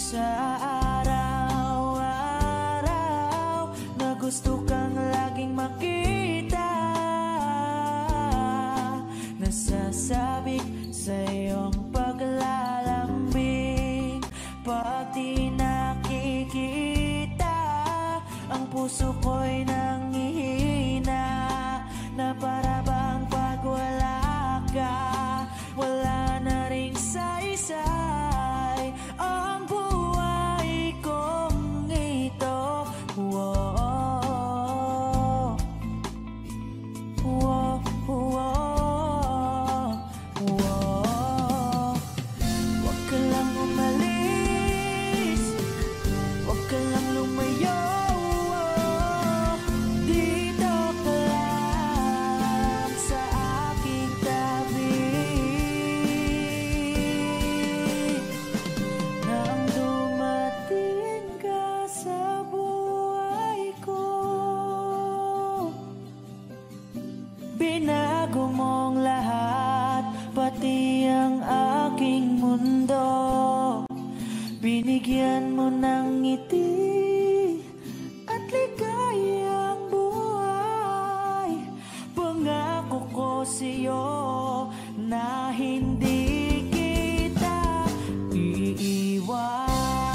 Sa araw-araw na gusto kang laging makita, nasasabik sa iyong paglalambing. Pag di nakikita, ang puso ko'y nanghihina, na para bang pag wala ka, wala na ring saysay ang buhay kong ito. Whoa, whoa, whoa, whoa. Huwag ka lang umalis, huwag ka lang lumayo, dito ka lang sa aking tabi. Nang dumating ka sa buhay ko, binago mong lahat, pati ang aking mundo. Binigyan mo ng ngiti at ligayang buhay. Pangako ko sa'yo na hindi kita iiwan.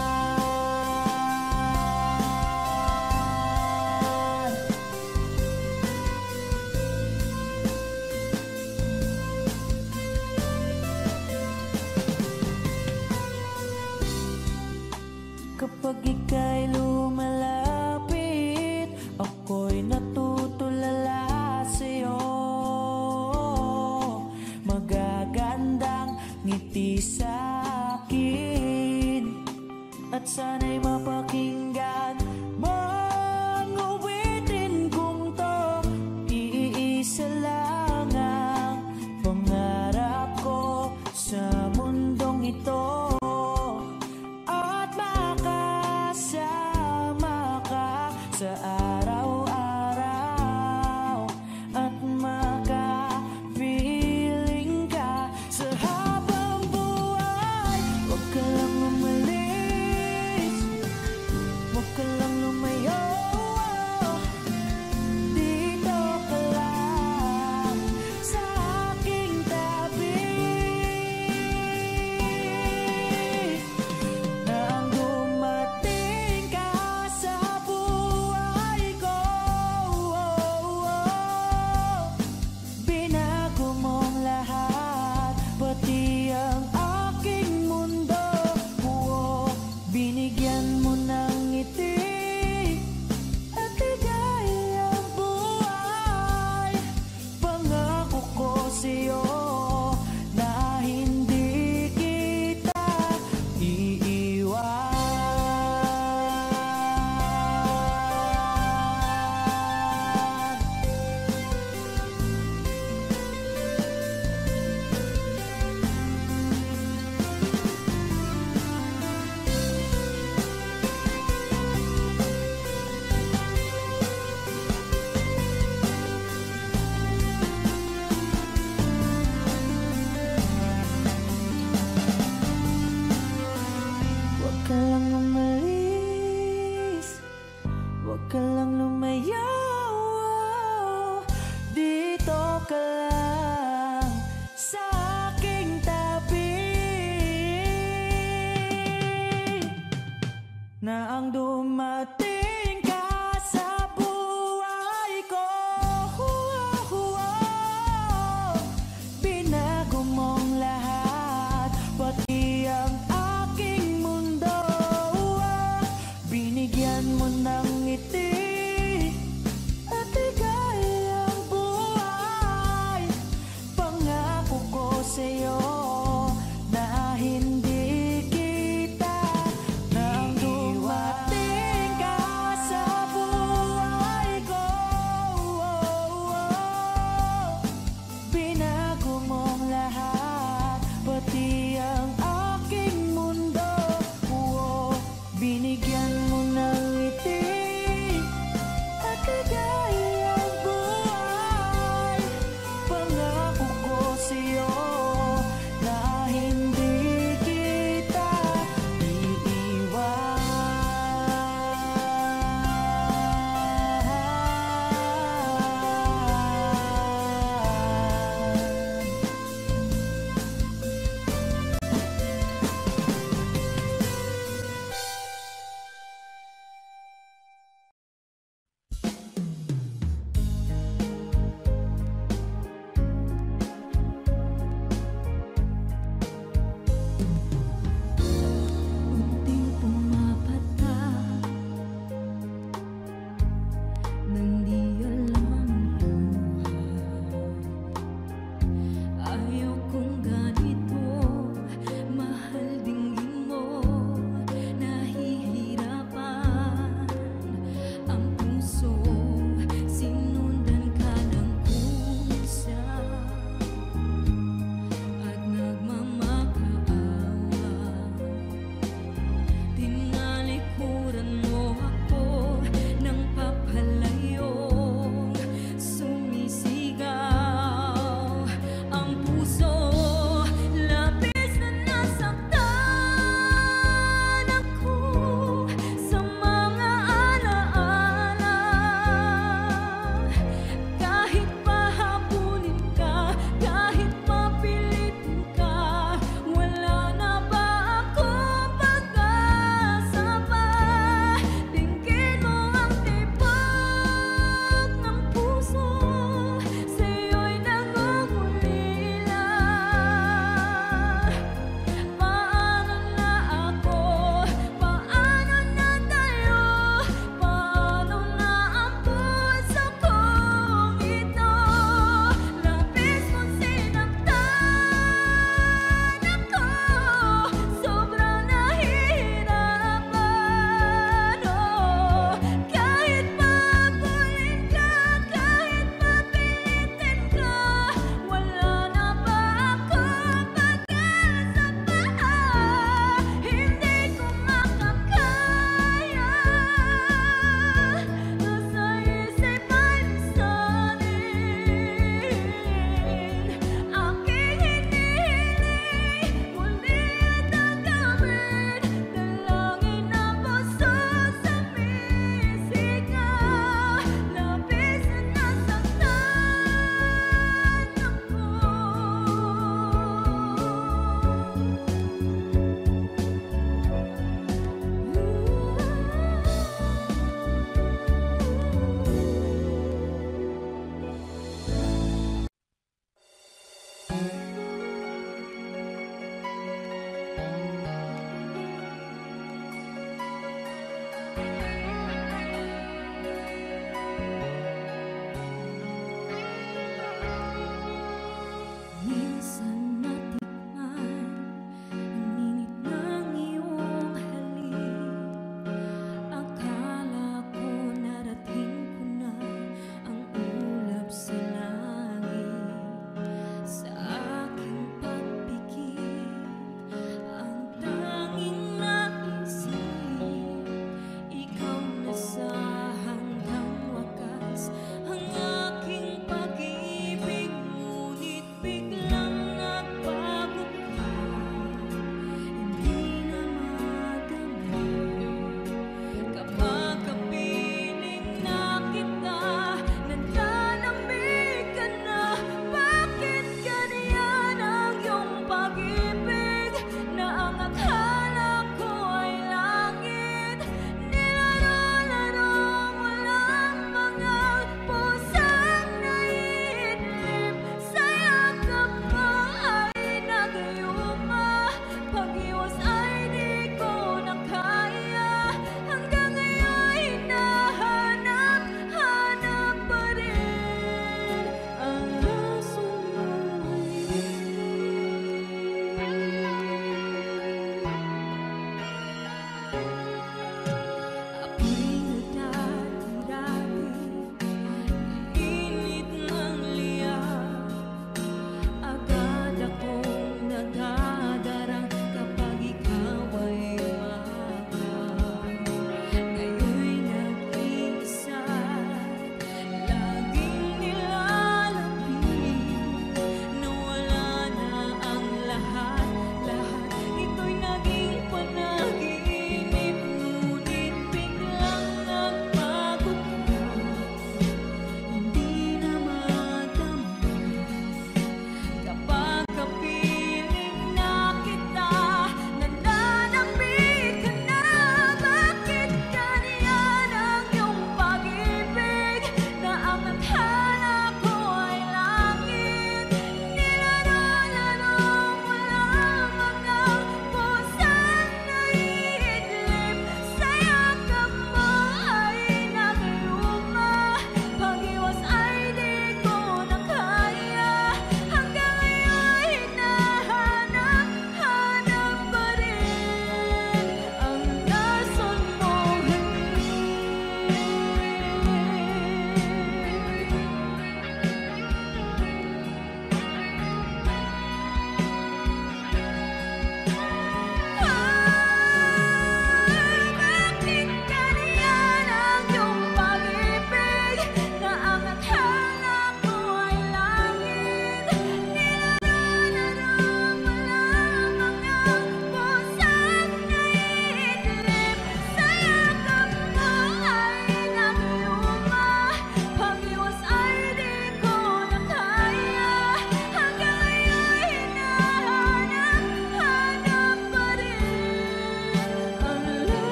Kapag ika'y lumalapit, ako'y natutulala sa'yo. Magagandang ngiti sa'kin, at sana'y mapakinggan mong uwitin kong to. Iisa lang ang pangarap ko sa mundong ito, at makasama ka sa araw-araw, at makapiling ka sa habang buhay. Huwag ka lang umalis, huwag ka lang lumayo, dito ka lang sa aking tabi. Nang dumating ka sa buhay ko, binago mong lahat, pati ang aking mundo. Binigyan mo ng ngiti at ligayang buhay. Pangako ko sa'yo na hindi kita iiwan. Huwag ka lang umalis, huwag ka lang lumayo, dito ka lang sa aking tabi. Na ang dumating ka sa buhay ko, binago mong lahat, pati ang aking mundo. Binigyan mo ng ngiti at ligayang buhay. Pangako ko sa'yo na hindi kita nang dumating ka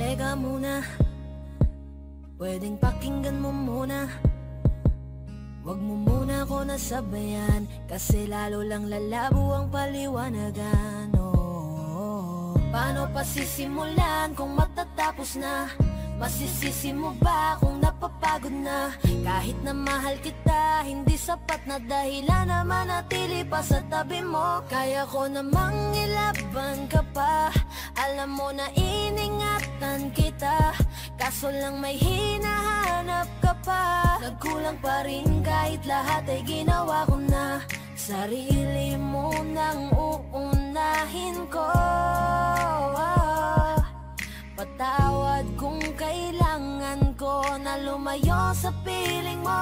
Teka muna, pwedeng pakinggan mo muna. Wag mo muna ako nasabayan, kasi lalo lang lalabo ang paliwanagan. Paano pa sisimulan kung matatapos na? Masisisi mo ba kung napapagod na? Kahit na mahal kita, hindi sapat na dahilan na manatili pa sa tabi mo. Kaya ko namang ilaban ka pa, alam mo na iningatan kita, kaso lang may hinahanap ka pa. Nagkulang pa rin kahit lahat ay ginawa ko na. Sarili mo nang uunahin ko. Patawad kung kailangan ko na lumayo sa piling mo.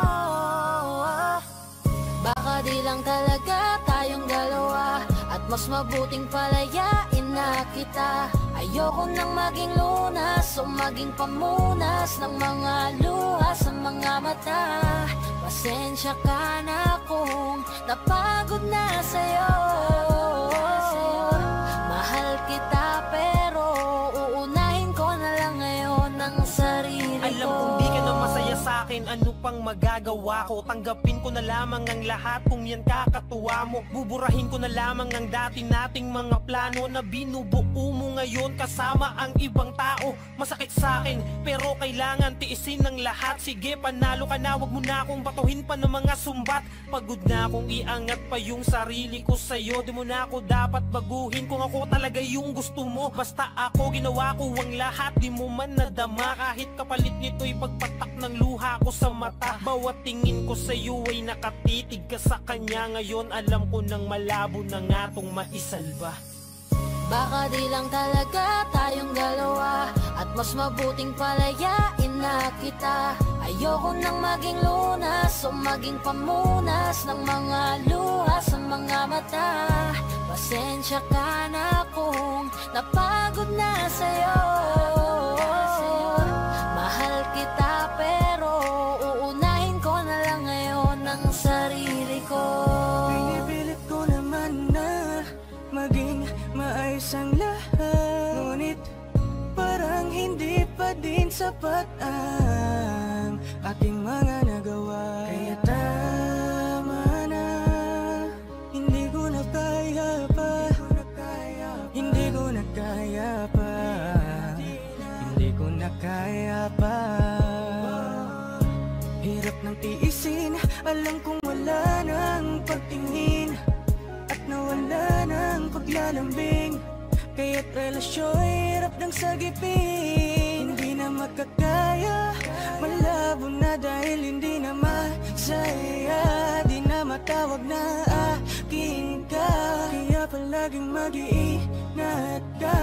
Baka di lang talaga tayong dalawa, at mas mabuting palayain na kita. Ayoko nang maging lunas o maging pamunas ng mga luha sa mga mata. Pasensya ka na kung napagod na sa'yo. Mahal kita pero uunahin ko na lang ngayon ang sarili ko. Alam kong di ka na masaya sa'kin, ano pang magagawa ko? Tanggapin ko na lamang ang lahat kung yan kakatuwa mo. Buburahin ko na lamang ang dati nating mga plano na binubuo mo ngayon kasama ang ibang tao. Masakit sa'kin pero kailangan tiisin ng lahat. Sige, panalo ka na, wag mo na akong batuhin pa ng mga sumbat. Pagod na akong iangat pa yung sarili ko sa'yo. Di mo na ako dapat baguhin kung ako talaga yung gusto mo. Basta ako ginawa ko ang lahat, di mo man nadama. Kahit kapalit nito'y pagpatak ng luha ko sa mata. Bawat tingin ko sa'yo ay nakatitig ka sa kanya. Ngayon alam ko nang malabo na nga tong maisalba. Baka di lang talaga tayong dalawa, at mas mabuting palayain na kita. Ayoko nang maging lunas o maging pamunas ng mga luha sa mga mata. Pasensya ka na kung napagod na sa'yo. Mahal kita pero uunahin ko na lang ngayon ang sarili ko. Pinipilit ko naman na maging maayos ang lahat, ngunit parang hindi pa din sapat ang ating mga nagawa. Kaya tama na, hindi ko na kaya pa, hindi ko na kaya pa, hindi ko na kaya pa. Hirap ng tiisin, alam kong wala nang pagtingin at nawala ng paglalambing. Kaya't relasyo'y hirap ng sagipin. Hindi na makakaya, malabo na dahil hindi na masaya. Di na matawag na akin ka, kaya palaging mag-iingat ka.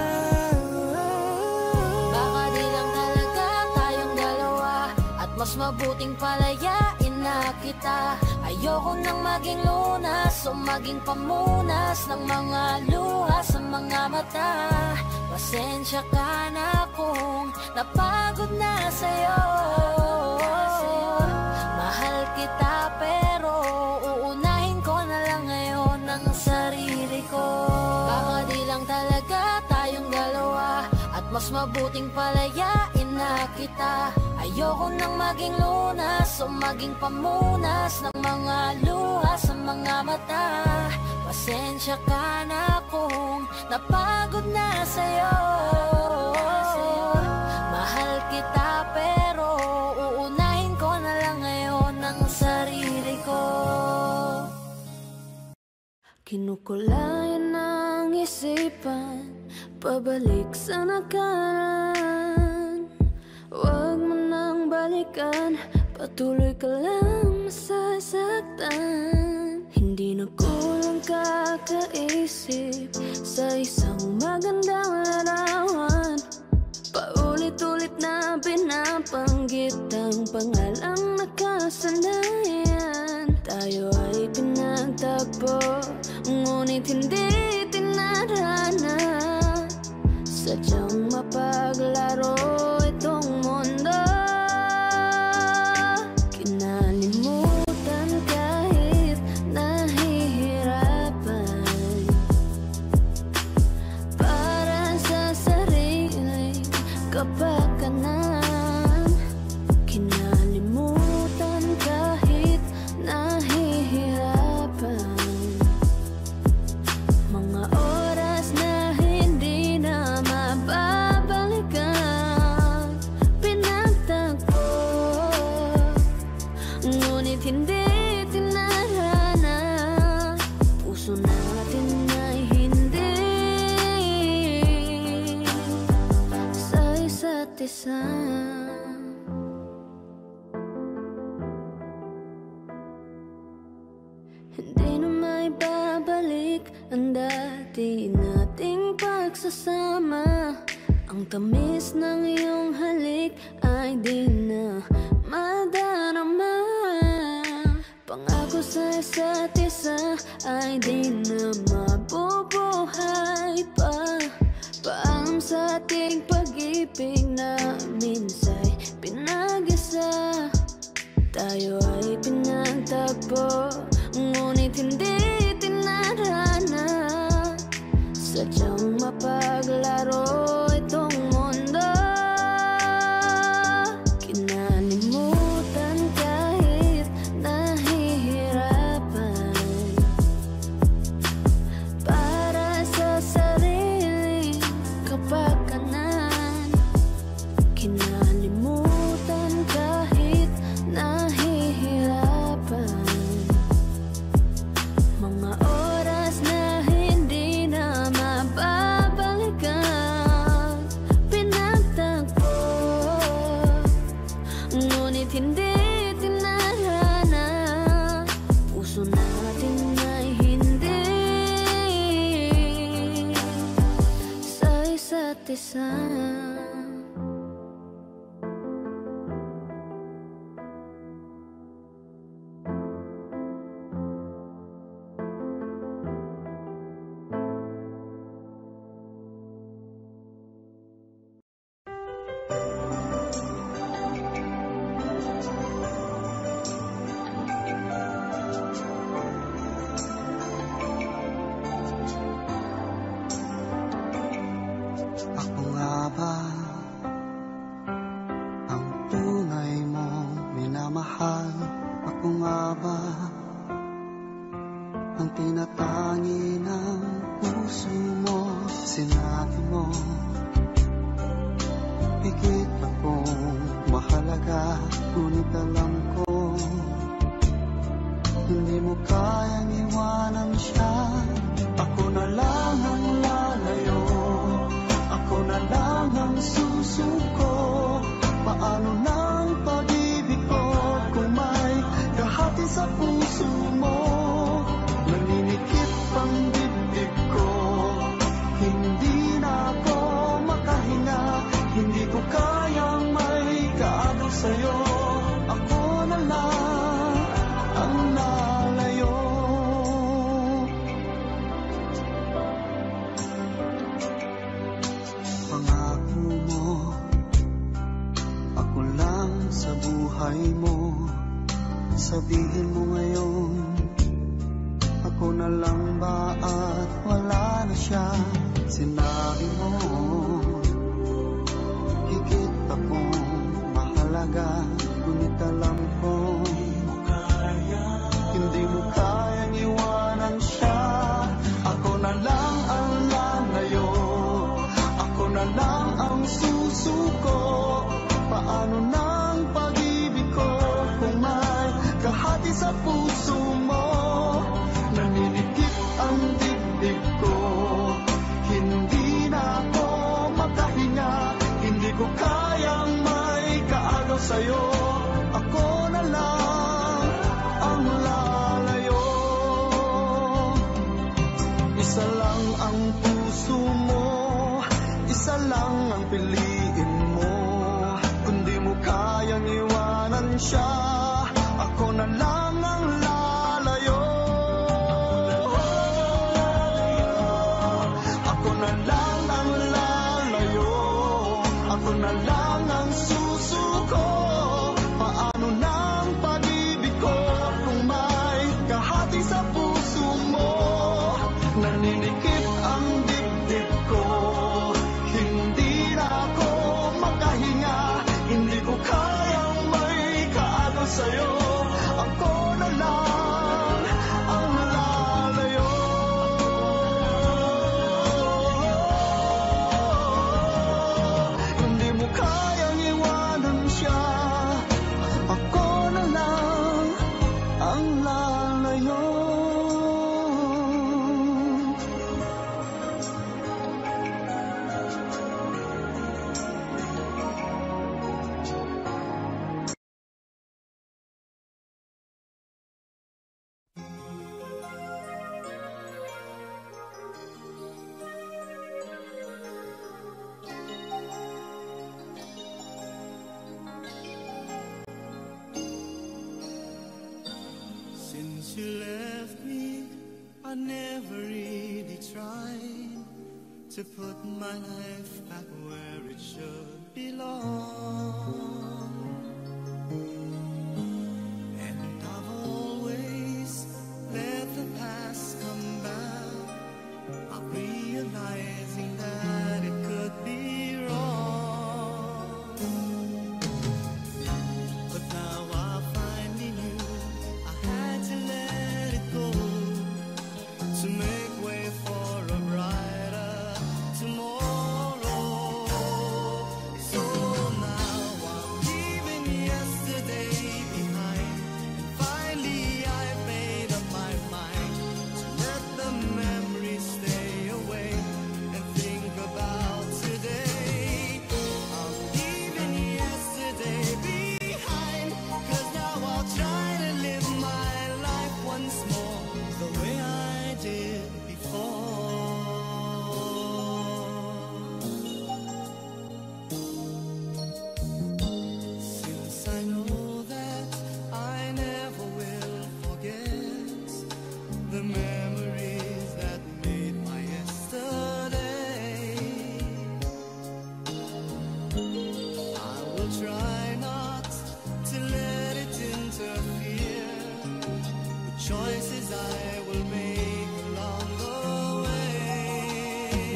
Baka di lang talaga tayong dalawa, at mas mabuting palayain na kita. Ayoko nang maging lunas o maging pamunas ng mga luha sa mga mata. Pasensya ka na kung napagod na sa'yo. Mahal kita pero uunahin ko na lang ngayon ang sarili ko. Baka di lang talaga tayong dalawa, at mas mabuting palayain na kita. Ayoko nang maging lunas o maging pamunas ng mga luha sa mga mata. Pasensya ka na kung napagod na sa'yo. Mahal kita pero uunahin ko na lang ngayon ang sarili ko. Kinukulayan ng isipan, pabalik sa nakaraan. Huwag mo nang balikan, patuloy ka lang masasaktan. Hindi na kulang kakaisip sa isang magandang larawan. Paulit-ulit na binabanggit ang pangalang nakasanayan. Tayo ay pinagtagpo, ngunit hindi tinadhana. Sadyang mapaglaro itong mundo. Kinalimutan kahit nahihirapan, para sa sarili kapag isa. Hindi na may babalik ang dati nating pagsasama. Ang tamis ng iyong halik ay di na madarama. Pangako sa isa't isa ay di na mabubuhay pa. Paalam sa ating pag-ibig na minsay pinag-isa. Tayo ay pinagtagpo, ngunit hindi tinarana. Sadyang mapaglaro itong mundo. Kinalimutan kahit nahihirapan, para sa sariling kapakanan. Kinalimutan kahit nahihirapan, mga oras na hindi na mababalikan. Pinagtagpo, ngunit hindi tinarana. Puso natin ay hindi sa isa't isa. Ako nga ba ang tunay mong minamahal? Ako nga ba ang tinatangi ng puso mo? Sinabi mo higit akong mahalaga, ngunit alam ko hindi mo kayang iwanan siya. Ako na lang ang lalayo, ako na lang ang susuko. Paano ng pag-ibig ko kung may kahati sa puso mo? Naninikip ang dibdib ko, hindi na ako makahinga. Hindi ko kayang may kaagaw sa'yo. Ako na lang ang lalayo. Pangako mo, ako lang sa buhay mo. Sabihin mo ngayon, ako na lang ba at wala na siya? Sinabi mo higit akong mahalaga, ngunit alam ko hindi mo kayang iwanan siya. Ako na lang ang lalayo, ako na lang ang susuko. Paano ng pag-ibig ko kung may kahati sa puso mo? Naninikip ang dibdib ko, hindi na ako makahinga. Hindi ko kayang may kaagaw sa'yo. Ako na lang ang lalayo. Isa lang ang puso mo, isa lang ang piliin mo. Kundi mo kayang iwanan siya, ako na lang ang lalayo. Ako na lang ang lalayo, ako na lang ang susuko. Paano ng pag-ibig ko kung may kahati sa puso mo? Naninikip ang dibdib ko, hindi na ako makahinga. Hindi ko kayang may kaagaw sa'yo. Ako na lang ang lalayo. Hindi mo kayang you left me, I never really tried to put my life back where it should belong. And I've always let the past come back, not realizing that it could be wrong. But now I finally knew I had to let it go to make way for a brighter tomorrow. So now I'm leaving yesterday behind, and finally I've made up my mind to let the memories stay away and think about today. I'm leaving yesterday behind, 'cause now I'll try to live my life once more the way I did before. Since I know that I never will forget the memories that made my yesterday, I will try not to let it interfere with choices I will make along the way.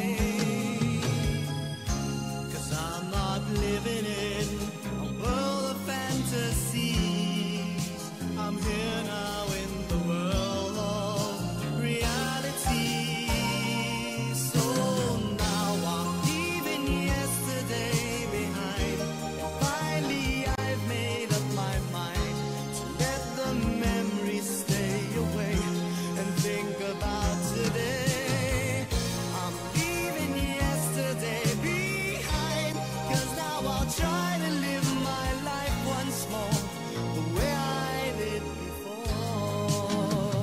'Cause I'm not living in a world of fantasies. I'm here now in the world of reality. So now I'm leaving yesterday behind, and finally I've made up my mind to let the memories stay away and think about today. I'm leaving yesterday behind, 'cause now I'll try to live my life once more the way I did before.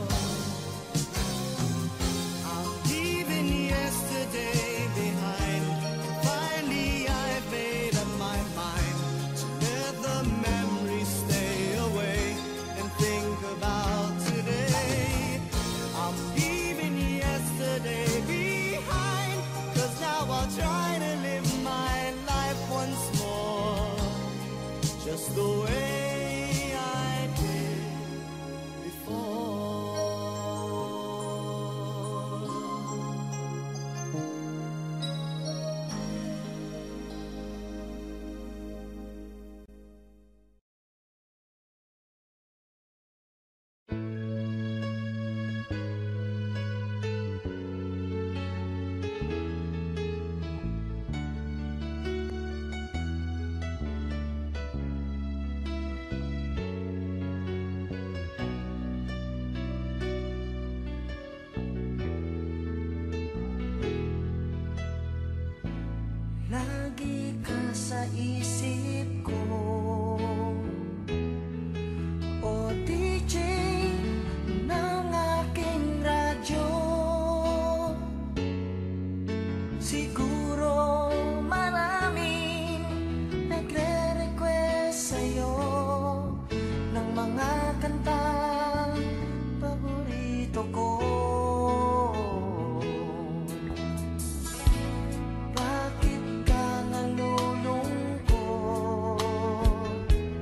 I'm leaving yesterday behind, and finally I've made up my mind to let the memories stay away and think about today. I'm leaving yesterday behind, 'cause now I'll try to live my life once more just the way I did before. Lagi ka sa isip ko, o DJ ng aking radyo. Siguro maraming nagre-request sa'yo ng mga kantang paborito ko. Bakit ka nalulungkot?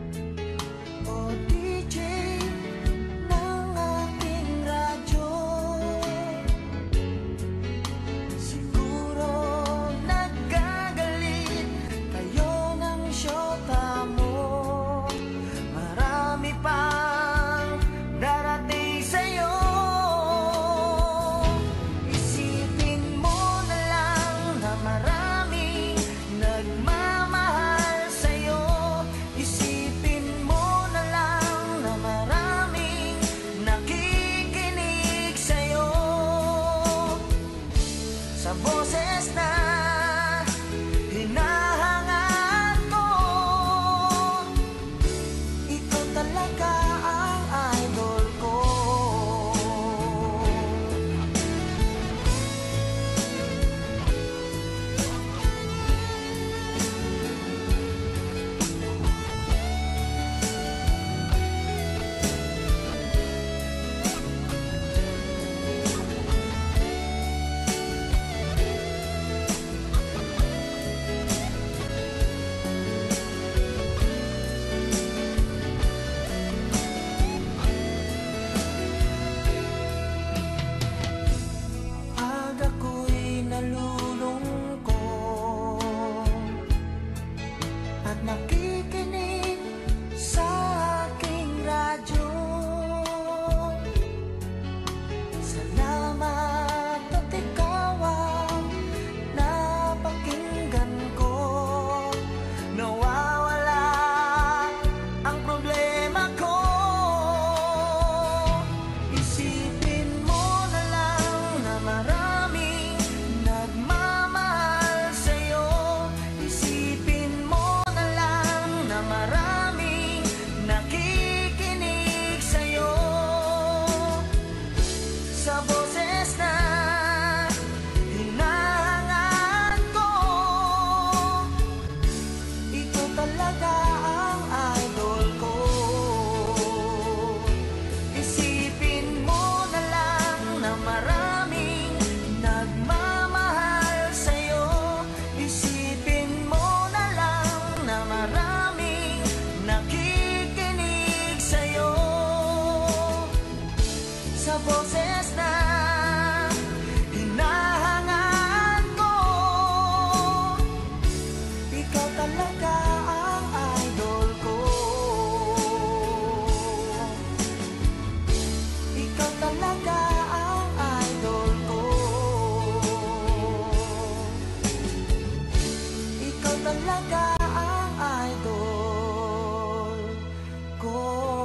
ikaw talaga ang idol ko.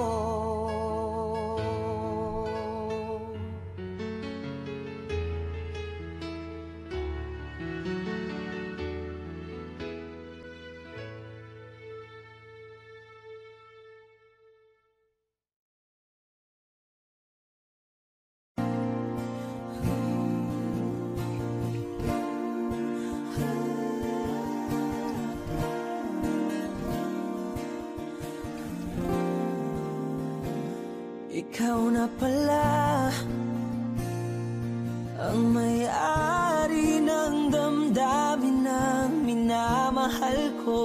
Ikaw na pala ang may-ari ng damdamin ng minamahal ko.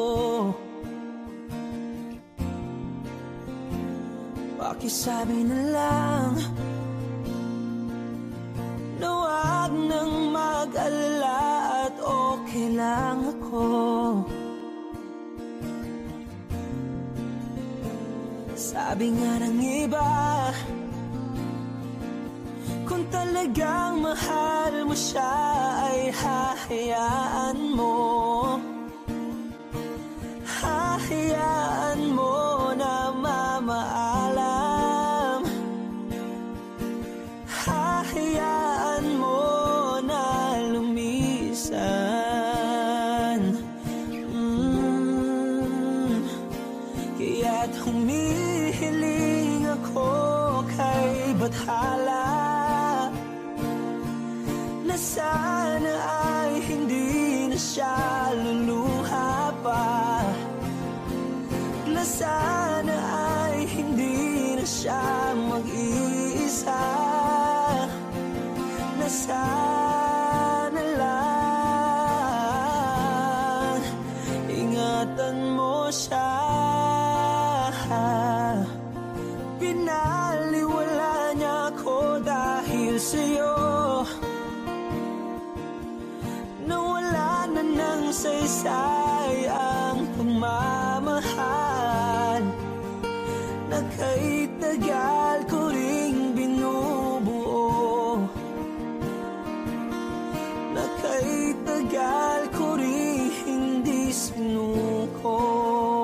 Pakisabi na lang na wag nang mag-alala at okay lang ako. Sabi nga ng iba, kung talagang mahal mo siya ay hahayaan mo. Hahayaan mo na mamaalam. Hahayaan mo na lumisan. Kaya't humihiling ako kay Bathala na sana ay hindi na siya luluha pa, na sana ay hindi na siya mag-iisa, na sana lang ingatan mo siya. Pinaliwala niya ako dahil sa'yo, nawala na ng saysay ang pagmamahal na kahit tagal ko ring binubuo, na kahit tagal ko ring hindi sinuko.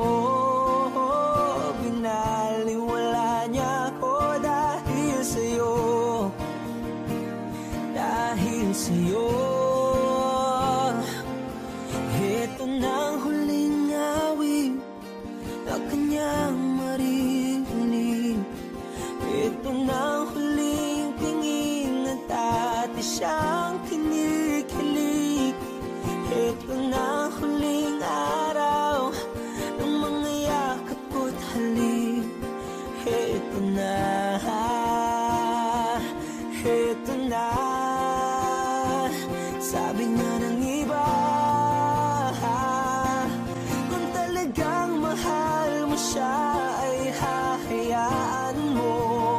Binaliwala niya ako dahil sa'yo, dahil sa'yo. Ito na ang huling awit na kanyang marinig. Ito na ang huling tingin na dati siyang kinikilig. Ito na ang huling araw ng mga yakap ko't halik. Ito na, ito na. Sabi nga ng iba, kung talagang mahal mo siya ay hahayaan mo.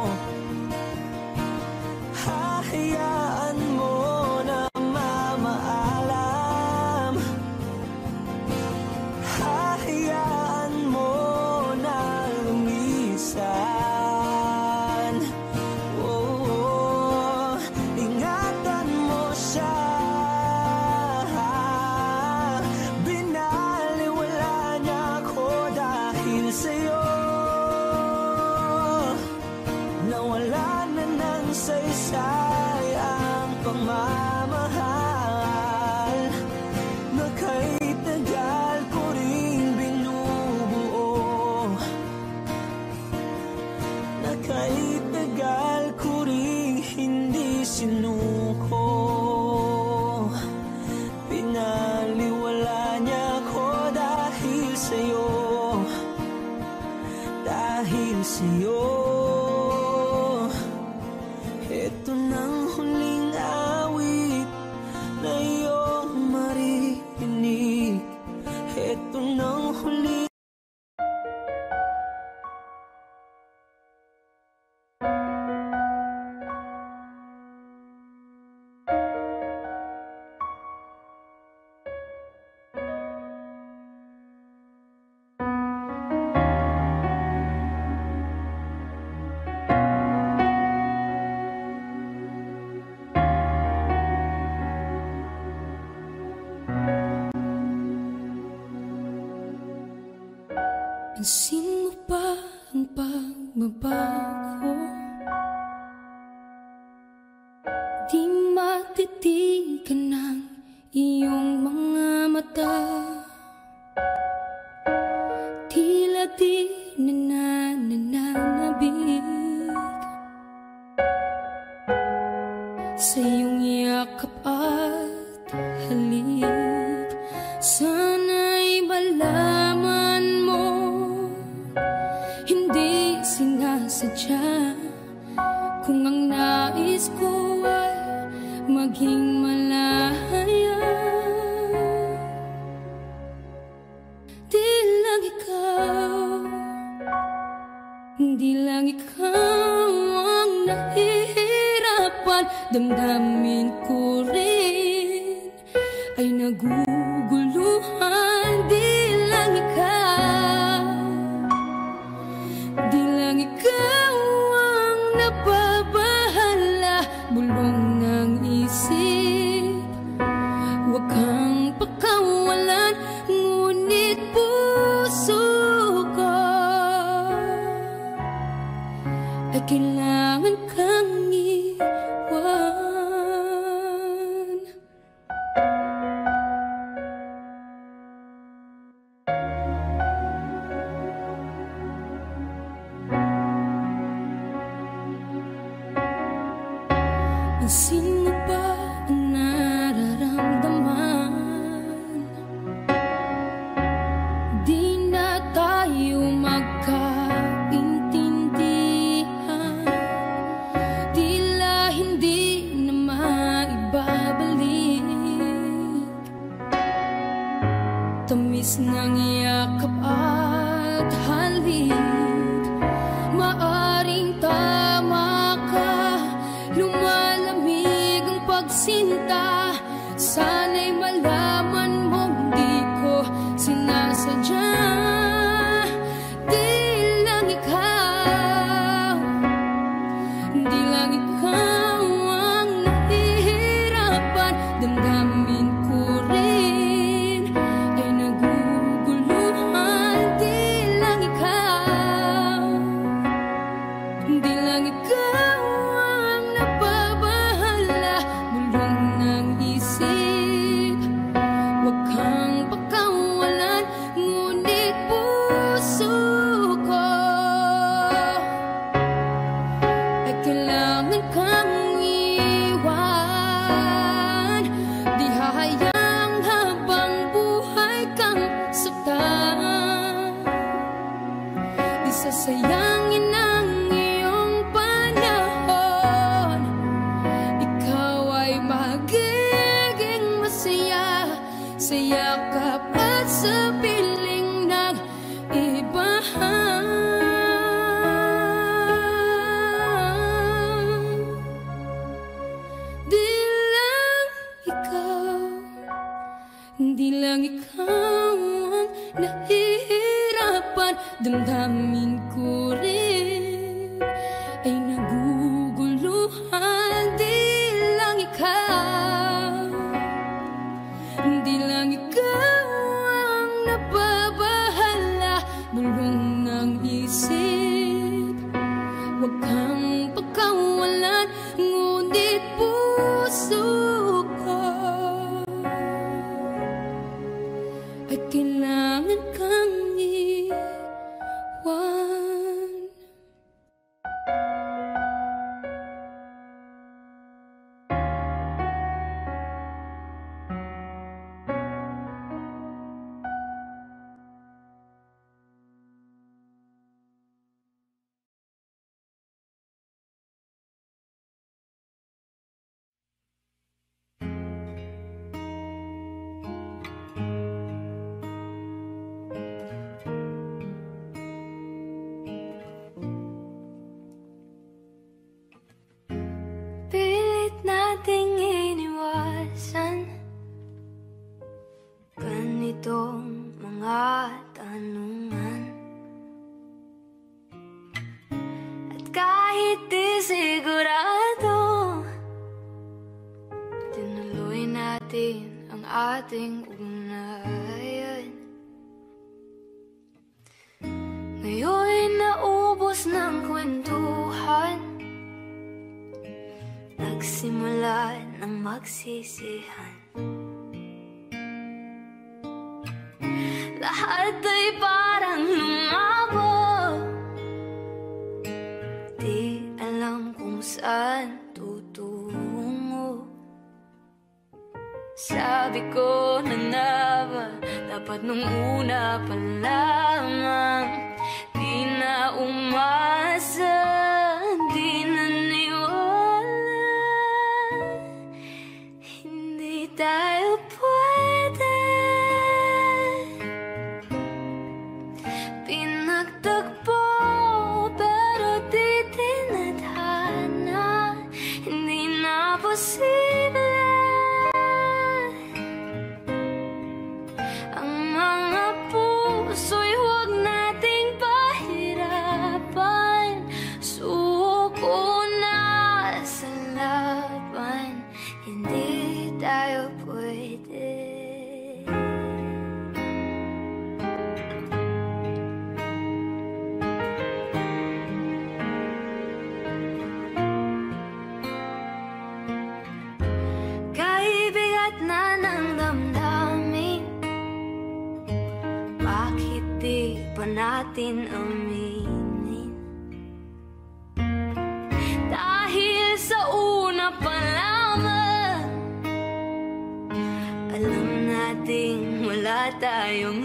Hahayaan mo na mamaalam. Hahayaan mo na lumisan. Oh, ingatan mo siya. Binaliwala niya ako dahil sa'yo, nawala na ng saysay ang pagmamahal na kahit tagal ko ring binubuo, na kahit tagal ko ring hindi sinuko. Pinaliwala niya ako dahil sa'yo, dahil sa'yo. Ito nang huling awit na iyong marinig. Ito nang huling Pansin mo ba ang pagbabago? Di matitigan ng iyong mga mata. Tila di nananabig sa iyong yakap at halik. Sana'y malaman mo, hindi sinasadya. Kung ang nais ko ay maging malaya, di lang ikaw, di lang ikaw ang nahihirapan. Damdamin ko rin ay naguguluhan. Di lang ikaw, di lang ikaw ang nababahala. Bulong ng isip, huwag kang pakawalan. Ngunit puso ko ay kailangan kang iwan. Pansin mo ba ang nararamdaman? Di na tayo magkaintindihan. Tila hindi na maibabalik tamis ng yakap at halik. Maaring tama ka, lumalamig ang pagsinta. Sana'y malaman mong di ko sinasadya. Di lang ikaw, di lang ikaw ang nahihirapan. Damdamin ko rin ay naguguluhan. Di lang ikaw, di lang ikaw ang nababahala. Bulong ng isip, huwag kang pakawalan. Ngunit puso ko ay kailangan kang iwan. Di hahayang habang buhay kang saktan. Di sasayangin ang iyong panahon. Ikaw ay magiging masaya sa yakap at sa piling ng iba. Di lang ikaw, di lang ikaw ang nahihirapan. Damdamin ko rin ay naguguluhan. Di lang ikaw, di lang ikaw ang nababahala. Bulong ng isip, huwag kang pakawalan. Ngunit puso ko ay kailangan kang iwan. Pilit nating iniwasan ganitong mga tanungan. At kahit di sigurado, tinuloy natin ang ating ugnayan. simula ng magsisihan. Lahat ay parang lumabo, di alam kung saan tutungo. Sabi ko na nga ba, dapat nung una pa lamang. Di na umasa, di na niwala, hindi tayo pwede. Pinagtagpo pero di tinadhana, hindi na posible. Ang mga puso'y huwag nating pahirapan. Suko na sa laban, hindi tayo pwede. Kaibigat na ng damdamin, bakit di pa natin aminin? Dahil sa una pa lamang, alam nating wala tayong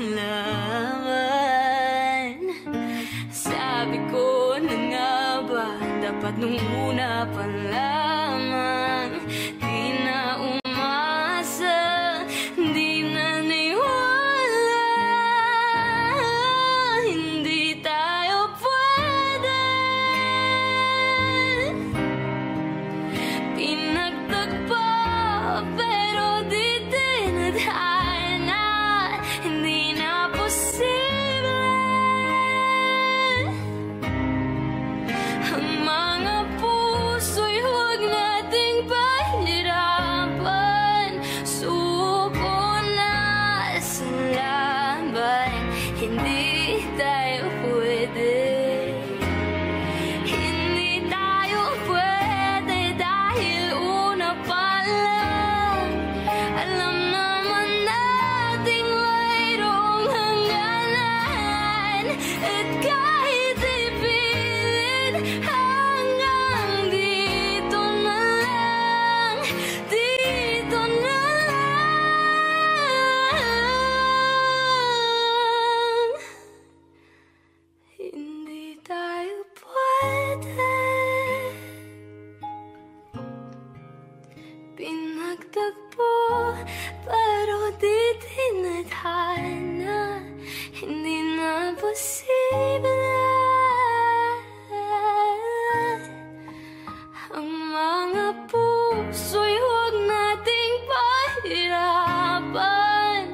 laban. Sabi ko na nga ba, dapat nung una pa lamang. Di na umasa, di na niwala, hindi tayo pwede. Pinagtagpo pero di tinadhana, hindi na posible. Ang mga puso'y huwag nating pahirapan. Suko na sa laban, hindi tayo pwede. Hindi tayo pwede dahil una pa lang. Alam naman nating mayroong hangganan, at kahit ipilit hanggang dito na lang, dito na lang, hindi tayo pwede. Pinagtagpo pero di tinadhana, hindi na posible. Ang mga puso'y huwag nating pahirapan.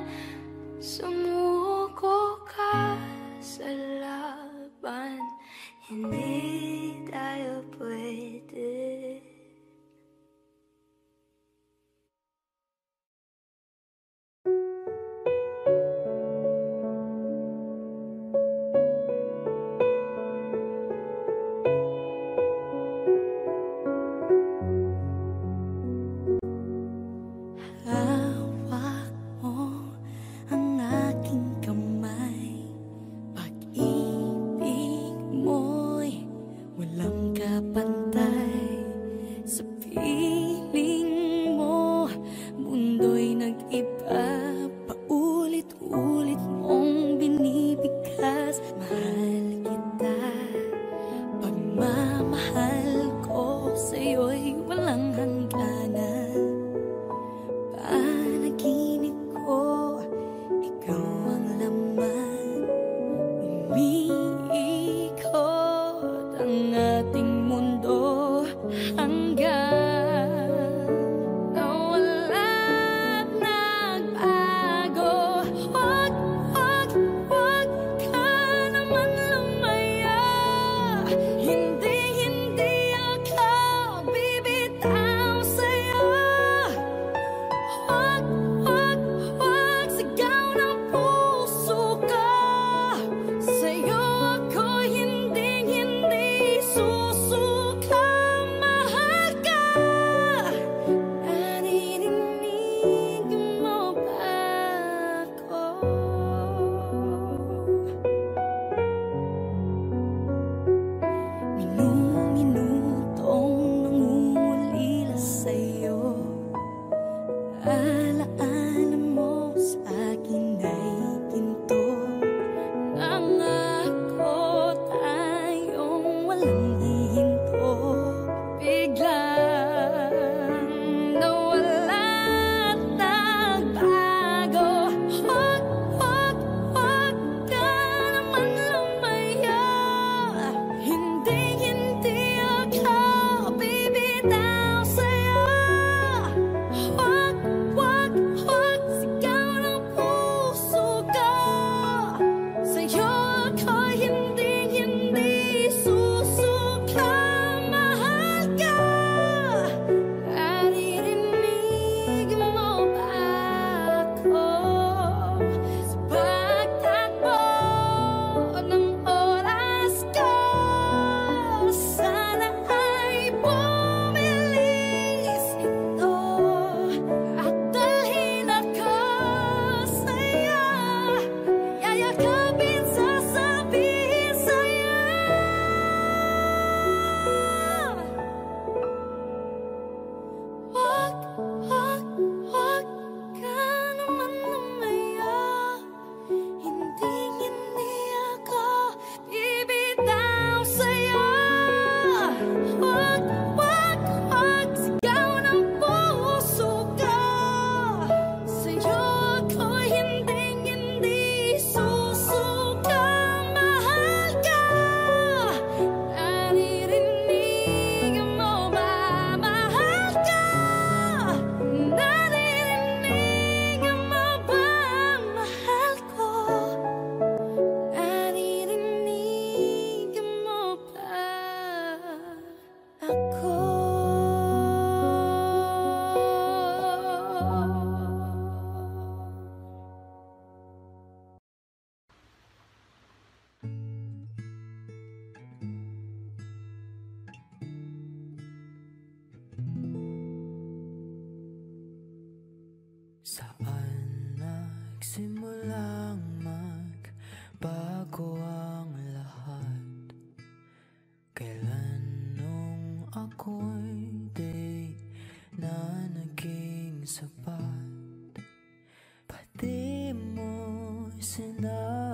Sumuko ka sa laban, hindi tayo pwede. Hawak mo ang aking kamay, pag-ibig mo'y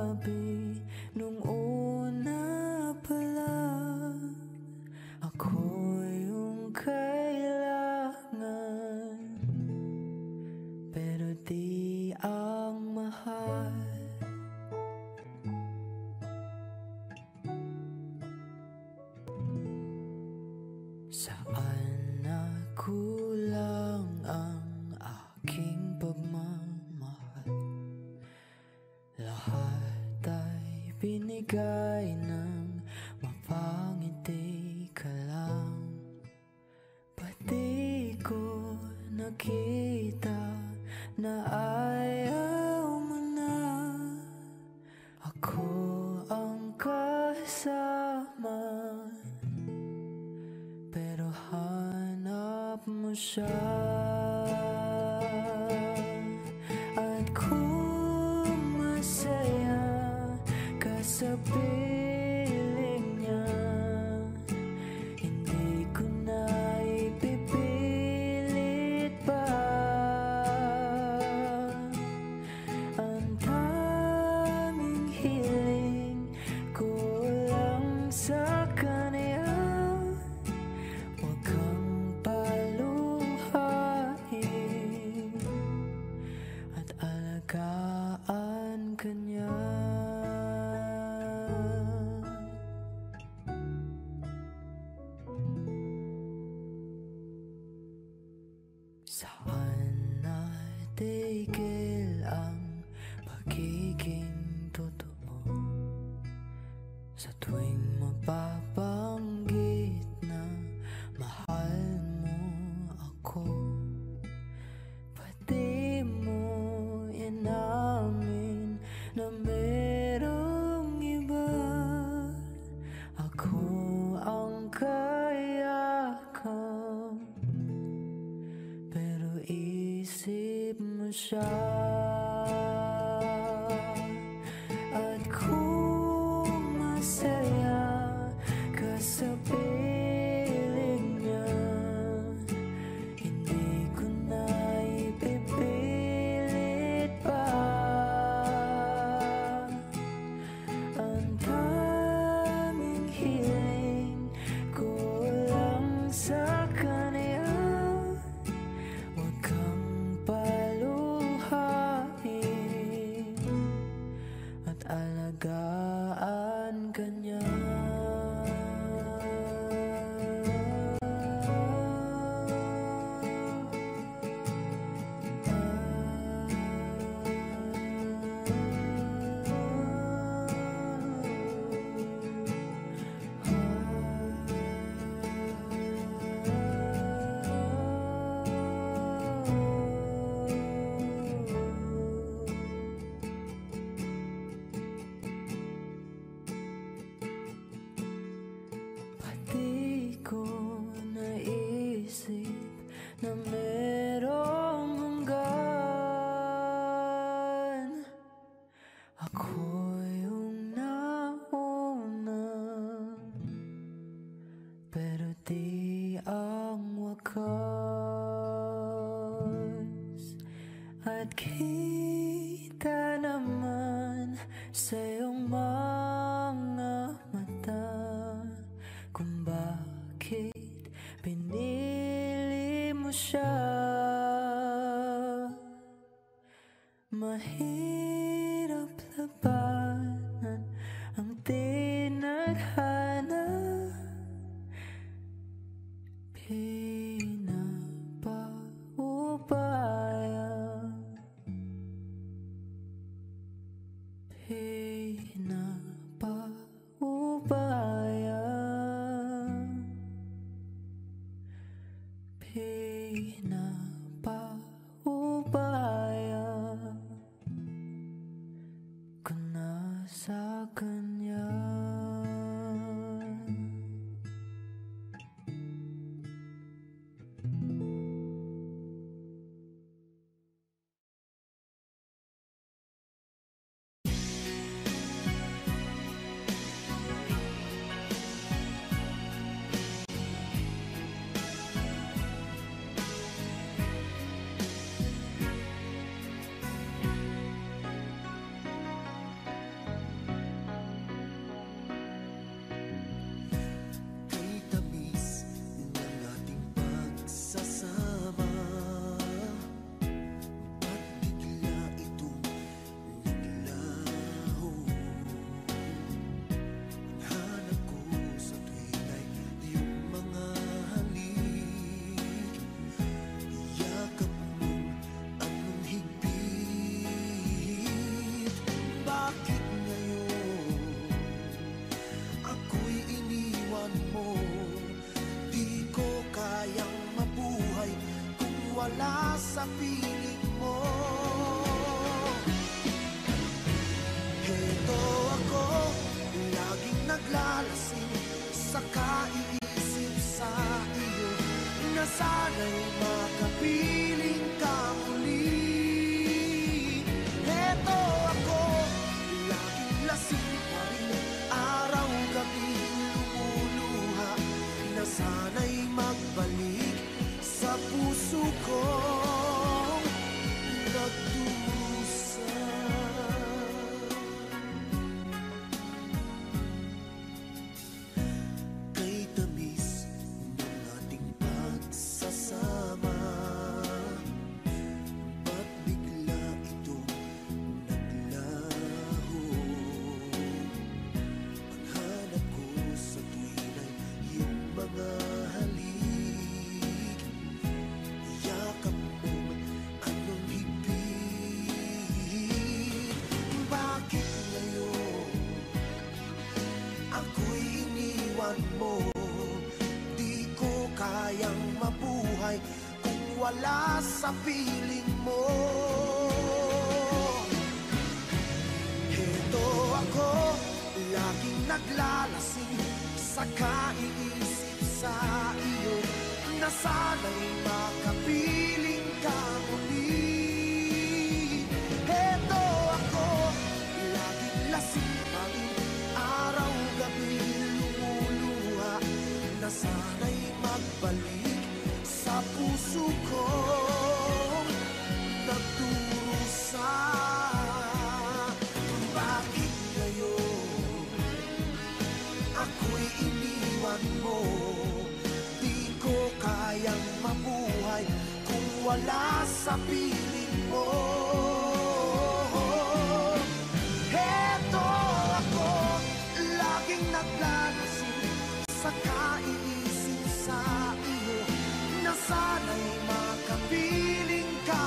sinabi nung una pa lang, ako yung kailangan, pero di ang mahal. Saan nakulang ang aking pagmamahal? Lahat ay binigay ng mapangiti ka lang. Pati ko nakita na ayaw mo na. Ako ang kasama, pero hanap mo siya. At kung masaya ka sa piling niya, hindi ko na ipipilit pa. Ang tanging hiling ko lang sa kanya, huwag kang paluhain at alagaan ka niya. Saan natigil ang pagiging totoo? Sa tuwing mapabanggit na mahal mo ako, pati mo inamin na merong iba. Ako ang kayakap, pero isip mo siya. At kung masaya ka sa piling niya, hindi ko na ipipilit pa. Ang tanging hiling ko lang sa kanya, huwag kang paluhain at alagaan ka niya. Pati ko naisip na merong hanggan. Ako yung nauna, pero di ang wakas. At kita naman sa iyong mga mata kung bakit pinili mo siya. Mahirap labanan ang tinadhana, pinapaubaya, pinapaubaya, pinapaubaya ko na sa kanya. sa piling mo. Heto ako, laging naglalasing sa kaiisip sa iyo, na sana'y makapiling ka muli. Heto ako, laging lasing pa rin, araw-gabi lumuluha, na sana'y magbalik sa puso kong nagdusa. Kay tamis ng ating pagsasama, ba't bigla itong naglaho? Ang hanap ko sa tuwin ay iyong mga halik, yakap mong anong higpit. Bakit ngayon ako'y iniwan mo? Di ko kayang mabuhay kung wala sa piling mo. Heto ako, laging naglalasing sa kaiisip sa iyo, na sana'y makapiling ka muli. Heto ako, laging lasing pa rin, araw-gabi lumuluha, na sana'y magbalik sa puso kong nagdurusa. Bakit ngayon ako'y iniwan mo? Di ko kayang mabuhay kung wala sa piling mo. Heto ako, laging naglalasing sa kaiisip sa iyo, na sana'y makapiling ka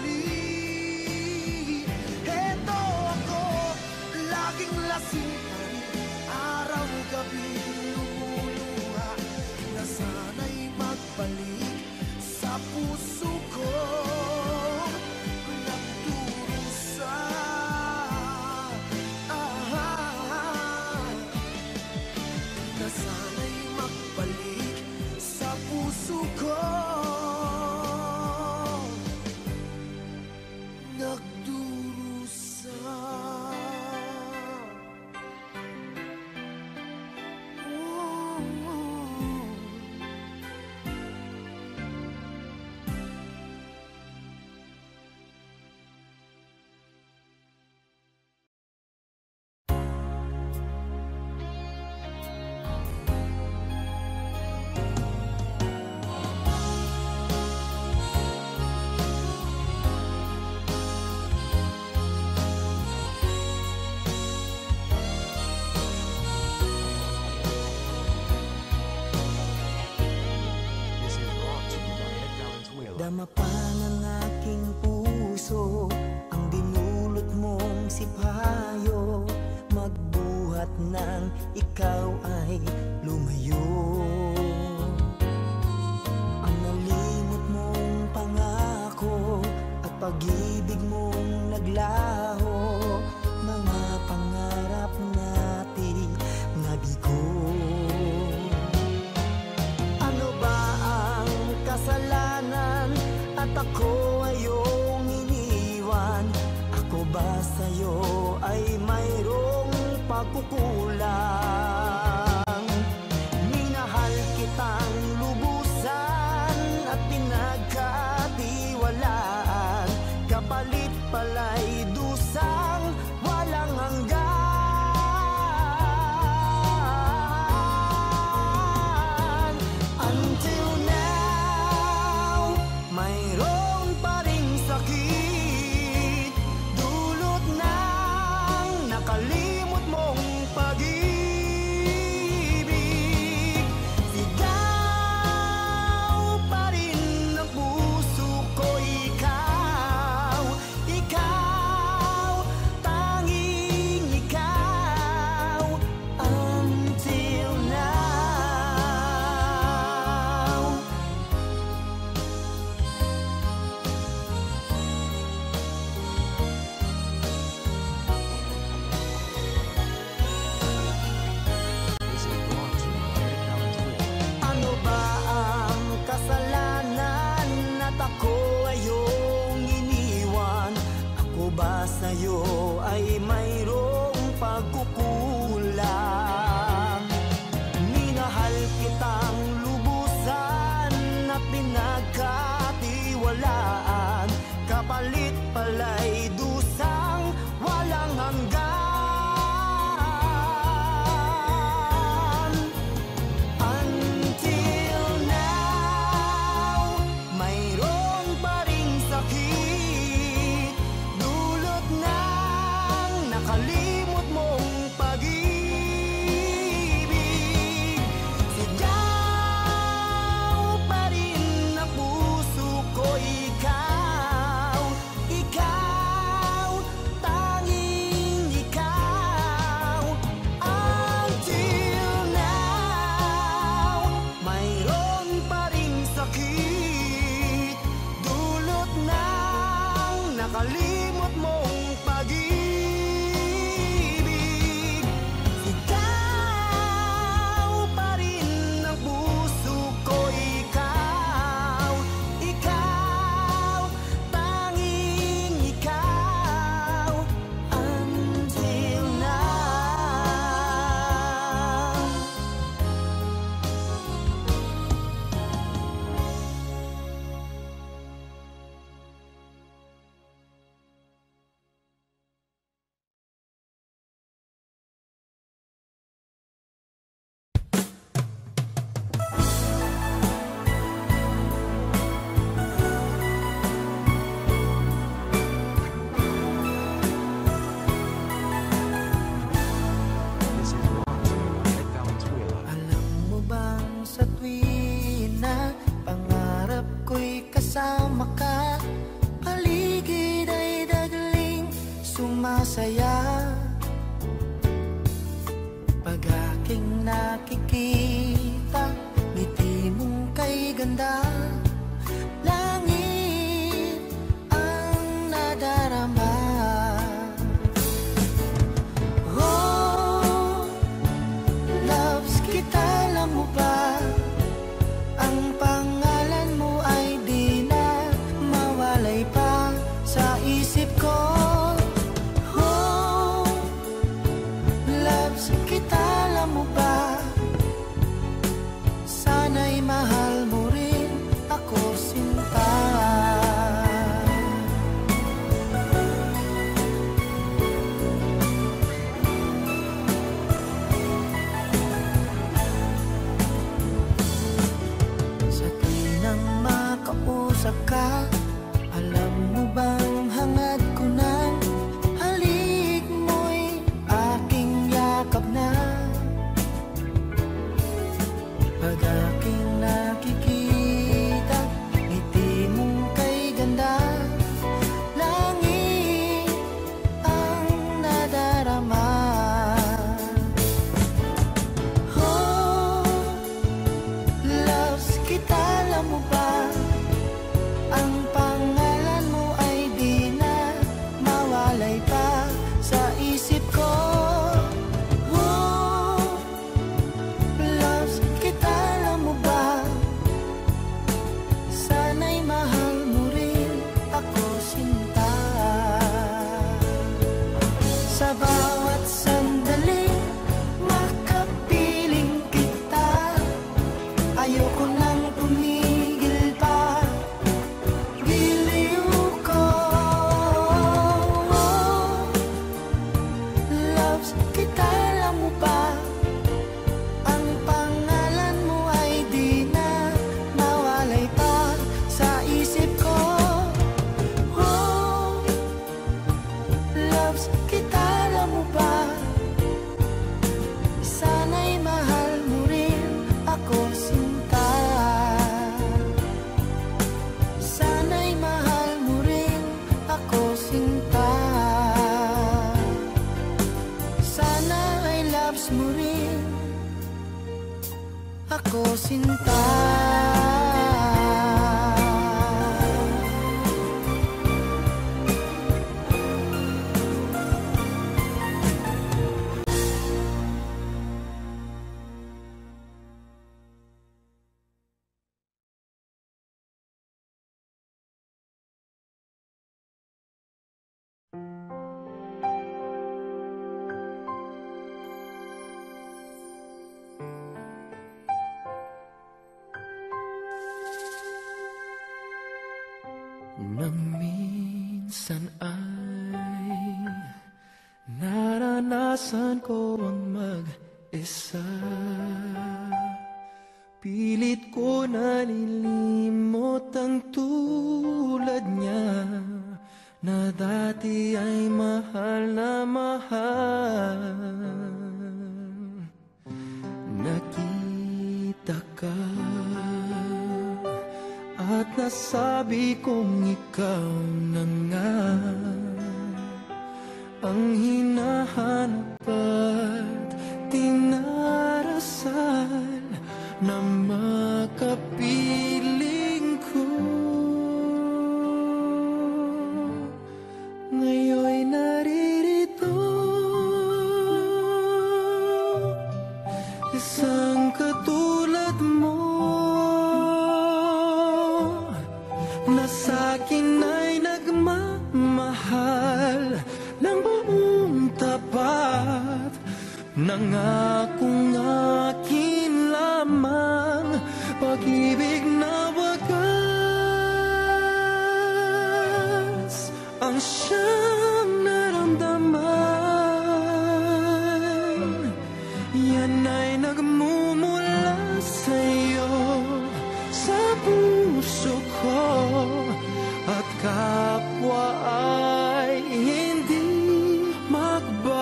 muli. Heto ako, laging lasing pa rin, araw-gabi lumuluha, na sana'y magbalik sa puso ko nagdurusa. Na sana'y magbalik sa puso ko nagdurusa. Dama pa ng aking puso ang dinulot mong sipayo, magbuhat ng ikaw ay lumayo. Ang nalimot mong pangako at pag-ibig mong naglaho, mga pangarap natin nabigo. Ano ba ang kasalanan at ako ay iyong iniwan? Ako ba sa'yo ay mayroong pagkukulang? Minahal kitang lubusan at pinagkatiwalaan, kapalit pala'y dusang walang hanggan. Until now, mayroon pa ring sakit, dulot ng nakalimot mong pag-ibig. Sigaw pa rin ang puso ko, ikaw, ikaw, tanging ikaw. Until now, sa tuwina, pangarap ko'y kasama ka. Paligid ay dagling sumasaya. Pag aking nakikita, ngiti mong kay ganda, langit ang nadarama. Oh, loves kita, alam mo ba? Ang pangalan mo ay di na mawalay pa sa isip ko. Oh, loves kita, alam mo ba? Sana'y mahal mo rin ako, sinta. Sa tuwing makausap ka, alam mo bang hangad ko ng halik mo'y aking yakap na. Pag aking nakikita, ngiti mong kay ganda, langit ang nadarama. Oh, loves kita, alam mo ba? Ang pangalan mo ay di na mawalay pa sa isip ko. Oh, loves kita, alam mo ba? Sana'y mahal mo rin ako, sinta. Sa bawat sandali, makapiling kita. Ayoko nang tumigil pa. Giliw ko. Loves kita, alam mo ba? Ang pangalan mo ay di na mawalay pa sa isip ko. Oh, loves kita, alam mo ba? Sana'y mahal mo rin ako, sinta. Sana'y mahal mo rin ako, sinta. Sana ay loves mo rin ako, sinta. Na minsan ay naranasan ko ang mag-isa. Pilit ko nalilimot ang tulad niya, na dati ay mahal na mahal. Nakita ka at nasabi kong ikaw na nga ang hinahanap at tinarasal na makapiling ko. Ngayon'y naririto, isang katulad mo, na sa'kin ay nagmamahal ng buong tapat. Nangakong akin lamang, pag-ibig na wagas ang siyang naramdaman. Yan ay nagmumula sa'yo, sa puso ko, at kapwa ay hindi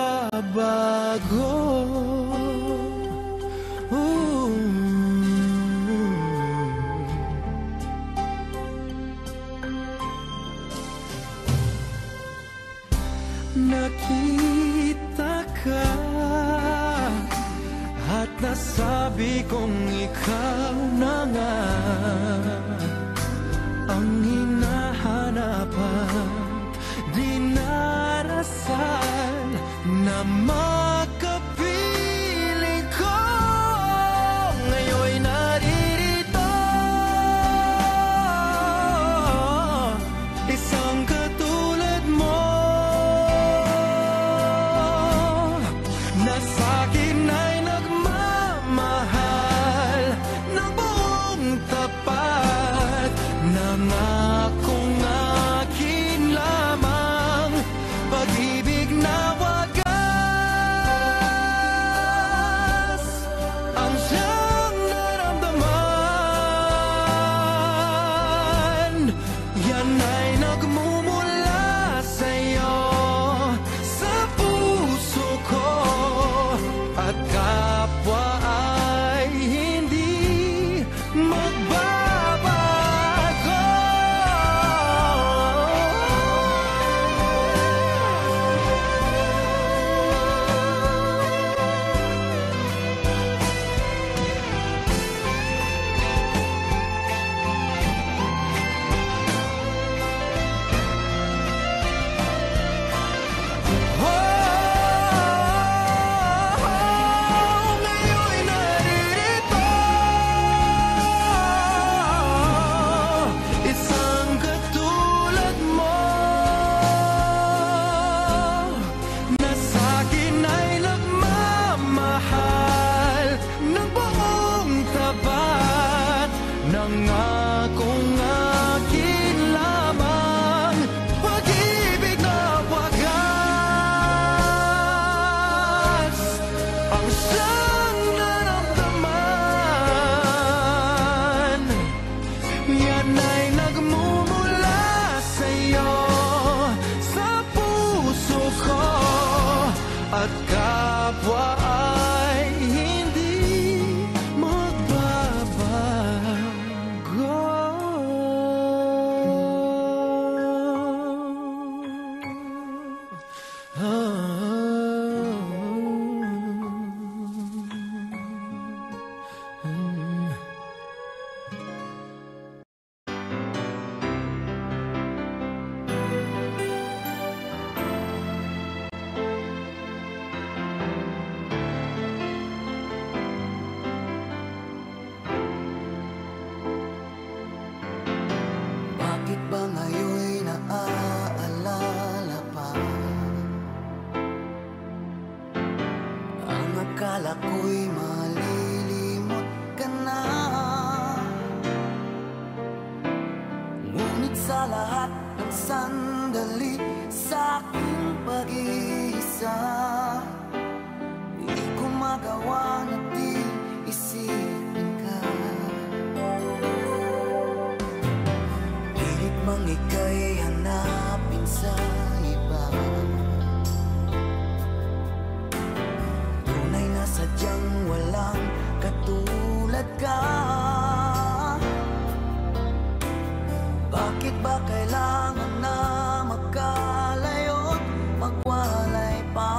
magbabago. nasabi kong ikaw na nga ang hinahanapan, dinarasal na makapiling ko. Ngayon'y naririto, isang katulad mo na sa'kin ay nagmamahal ng buong tapat. Nangakong akin lamang, pag-ibig na wagas ang siyang naramdaman. Yan ay nagmumula sa'yo, sa puso ko, at kapwa ay hindi magbabago. Ngayon'y naririto, isang katulad mo na sa'kin ay nagmamahal ng buong tapat. Nangakong akin lamang, pag-ibig na wagas ang siyang naramdaman. Yan ay nagmumula sa'yo, sa puso ko, at kapwa ay hindi magbabago. Bakit ba ngayon'y naaalala pa ang akala ko'y malilimot ka na? Ngunit sa lahat ng sandali sa aking pag-iisa, hindi ko magawa na di isipin ka. Pilit mang ika'y hanapin sa iba, tunay na sadyang walang katulad ka. Bakit ba kailangan na magkalayo't magwalay pa?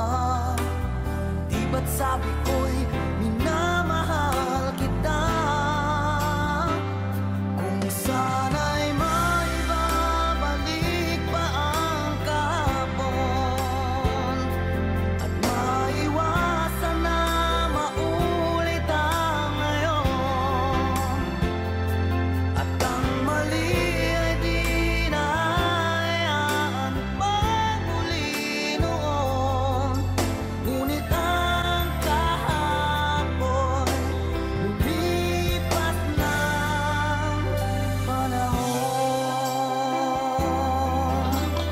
Di ba't sabi ko'y minamahal kita? Kung sana'y maibabalik pa ang kahapon, at maiwasan na maulit ang ngayon, at ang mali ay di na hayaan pang muli noon. Ngunit ang kahapon lumipas ng panahon.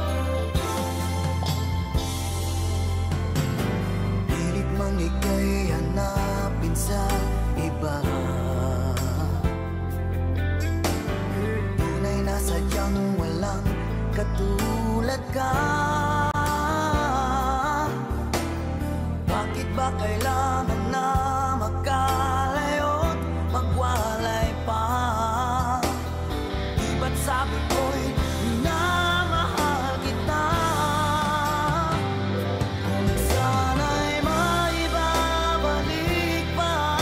Pilit mang ika'y hanapin sa iba, tunay na sadyang walang katulad ka. Bakit ba kailangan na magkalayo't magwalay pa? Di ba't sabi ko'y minamahal kita? Kung sana'y maibabalik pa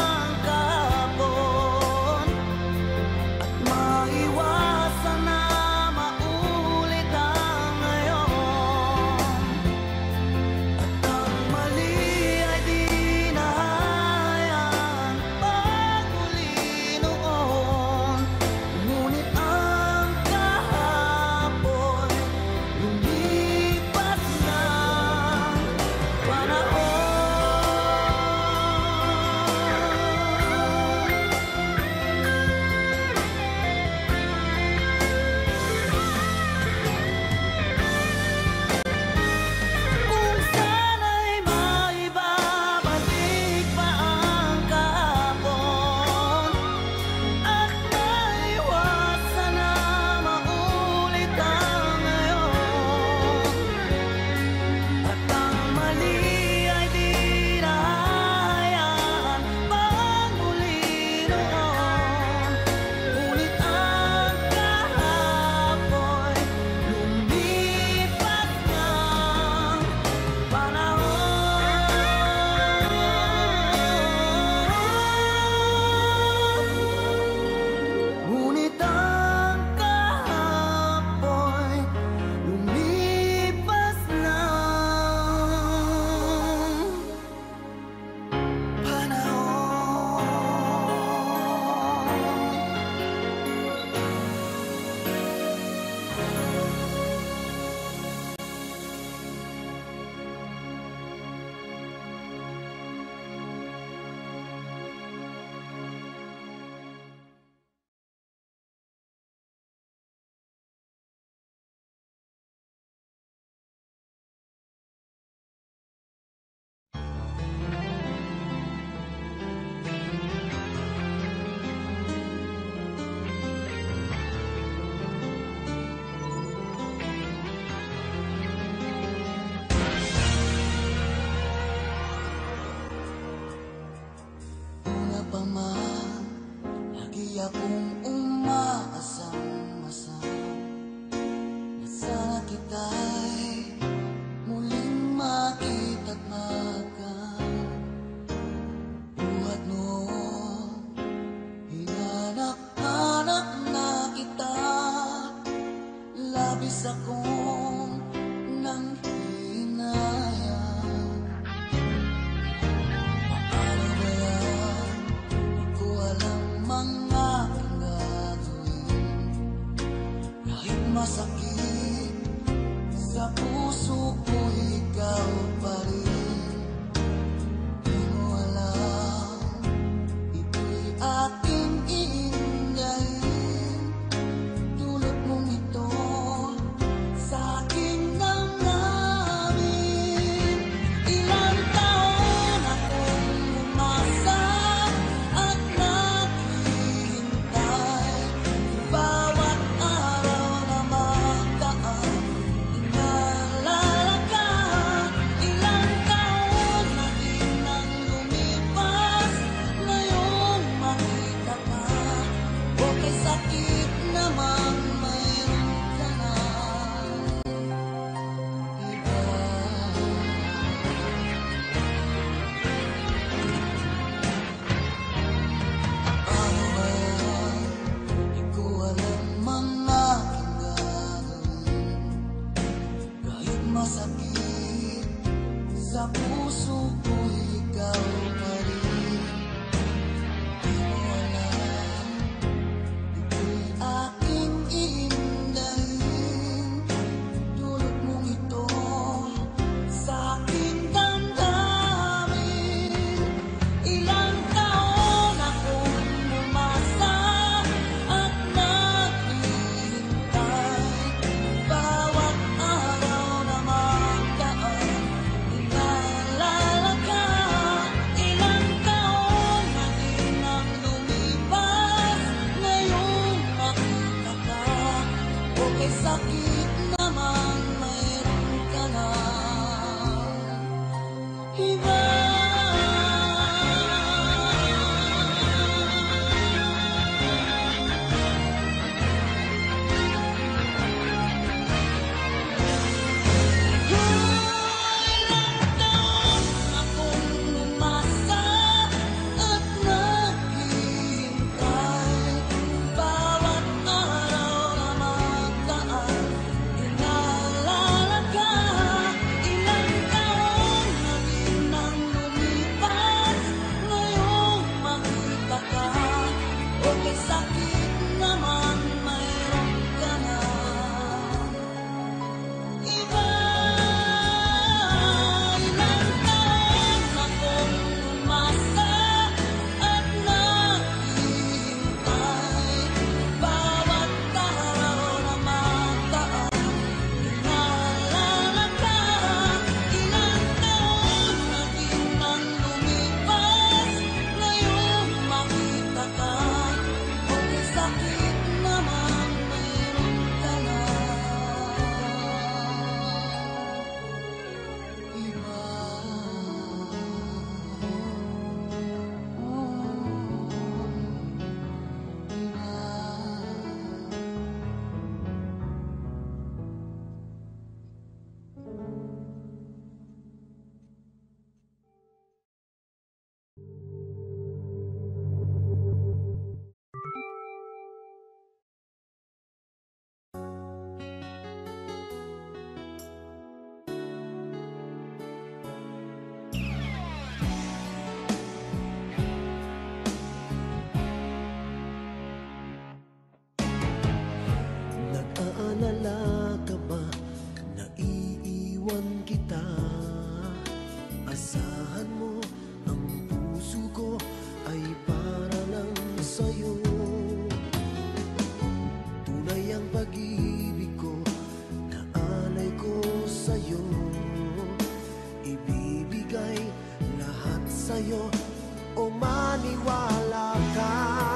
sa'yo o maniwala ka.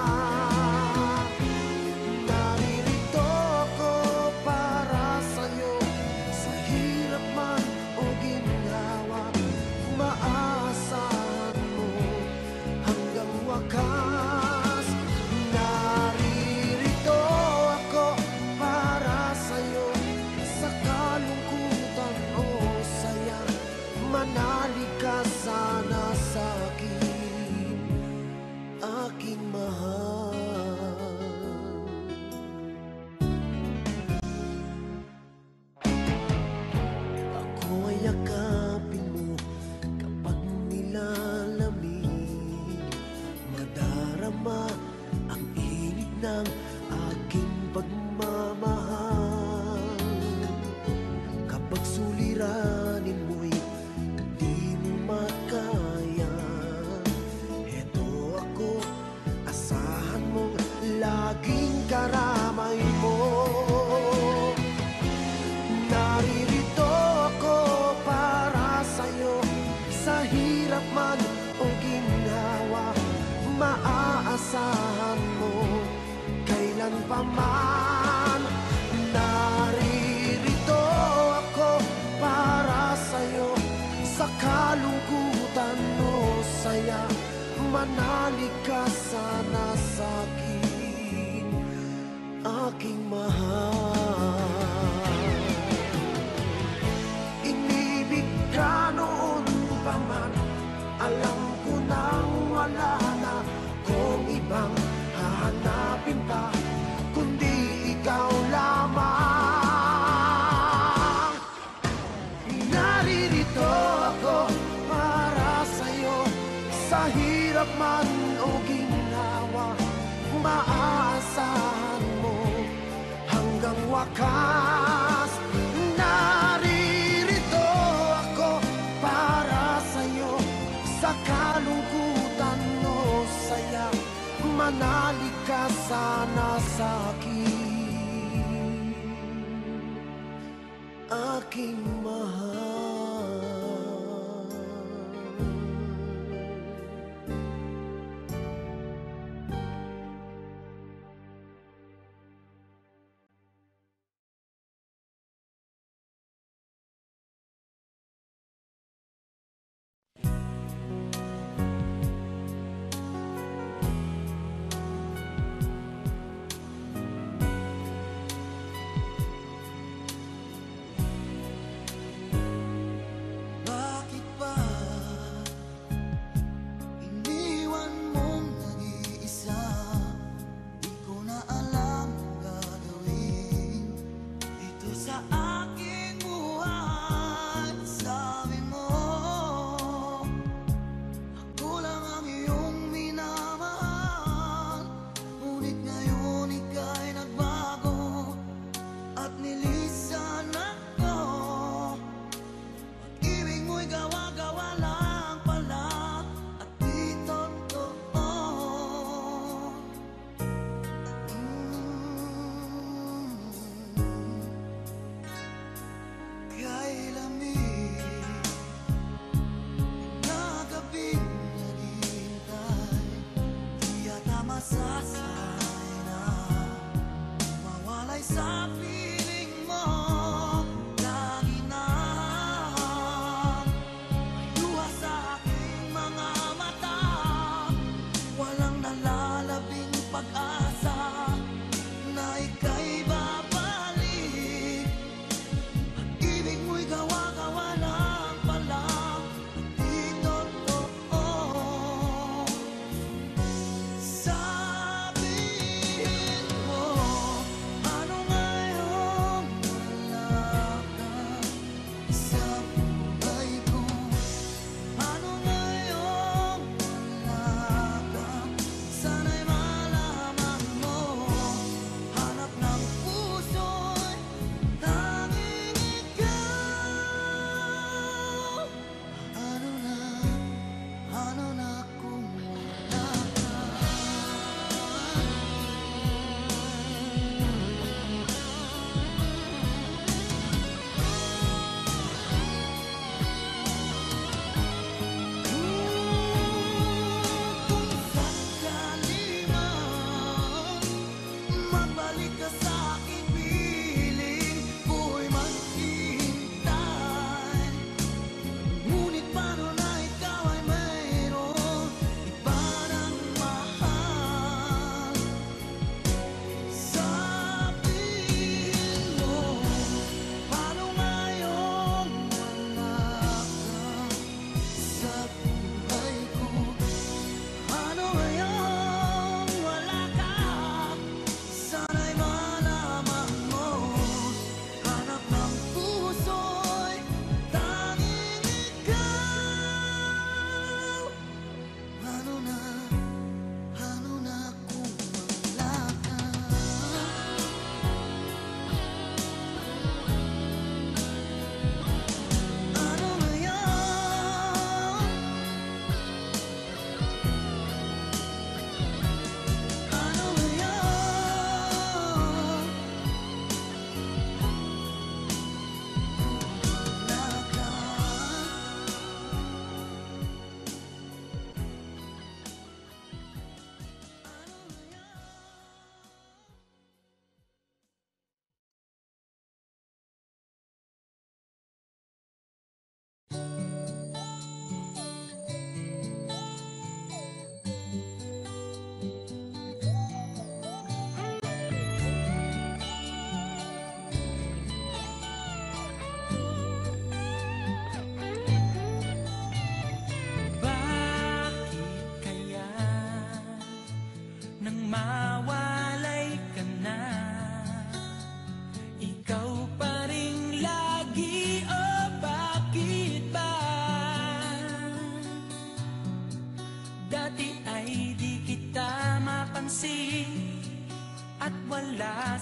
Naririto ako para sa'yo, sa hirap man o ginhawa, maasahan mo hanggang wakas. Naririto ako para sa'yo, sa kalungkutan o saya, manalig ka sana sa'kin, aking mahal. Ako ay yakapin mo kapag nilalamig, madarama ang init ng aking pagmamahal. Kapag suliranin mo'y di mo makaya, eto ako, asahan mong laging karamay mo. Naririto ako para sa'yo, sa hirap man o ginhawa, maaasahan mo kailan pa man. Naririto ako para sa'yo, sa kalungkutan o saya, manalig ka sana sa'kin, aking mahal. Inibig ka noon pa man, alam ko nang wala na kung ibang hahanapin pa, kundi ikaw lamang. Naririto ako para sa'yo, sa hirap man o ginhawa, maaasahan mo hanggang wakas. Naririto ako para sa'yo, sa kalungkutan o saya, manalig ka sana sa'kin, aking mahal.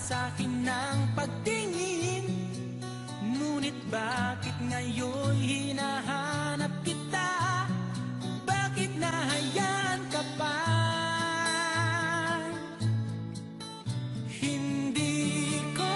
sa'kin ng pagtingin. Ngunit bakit ngayon hinahanap kita? Bakit nahayaan ka pa? Hindi ko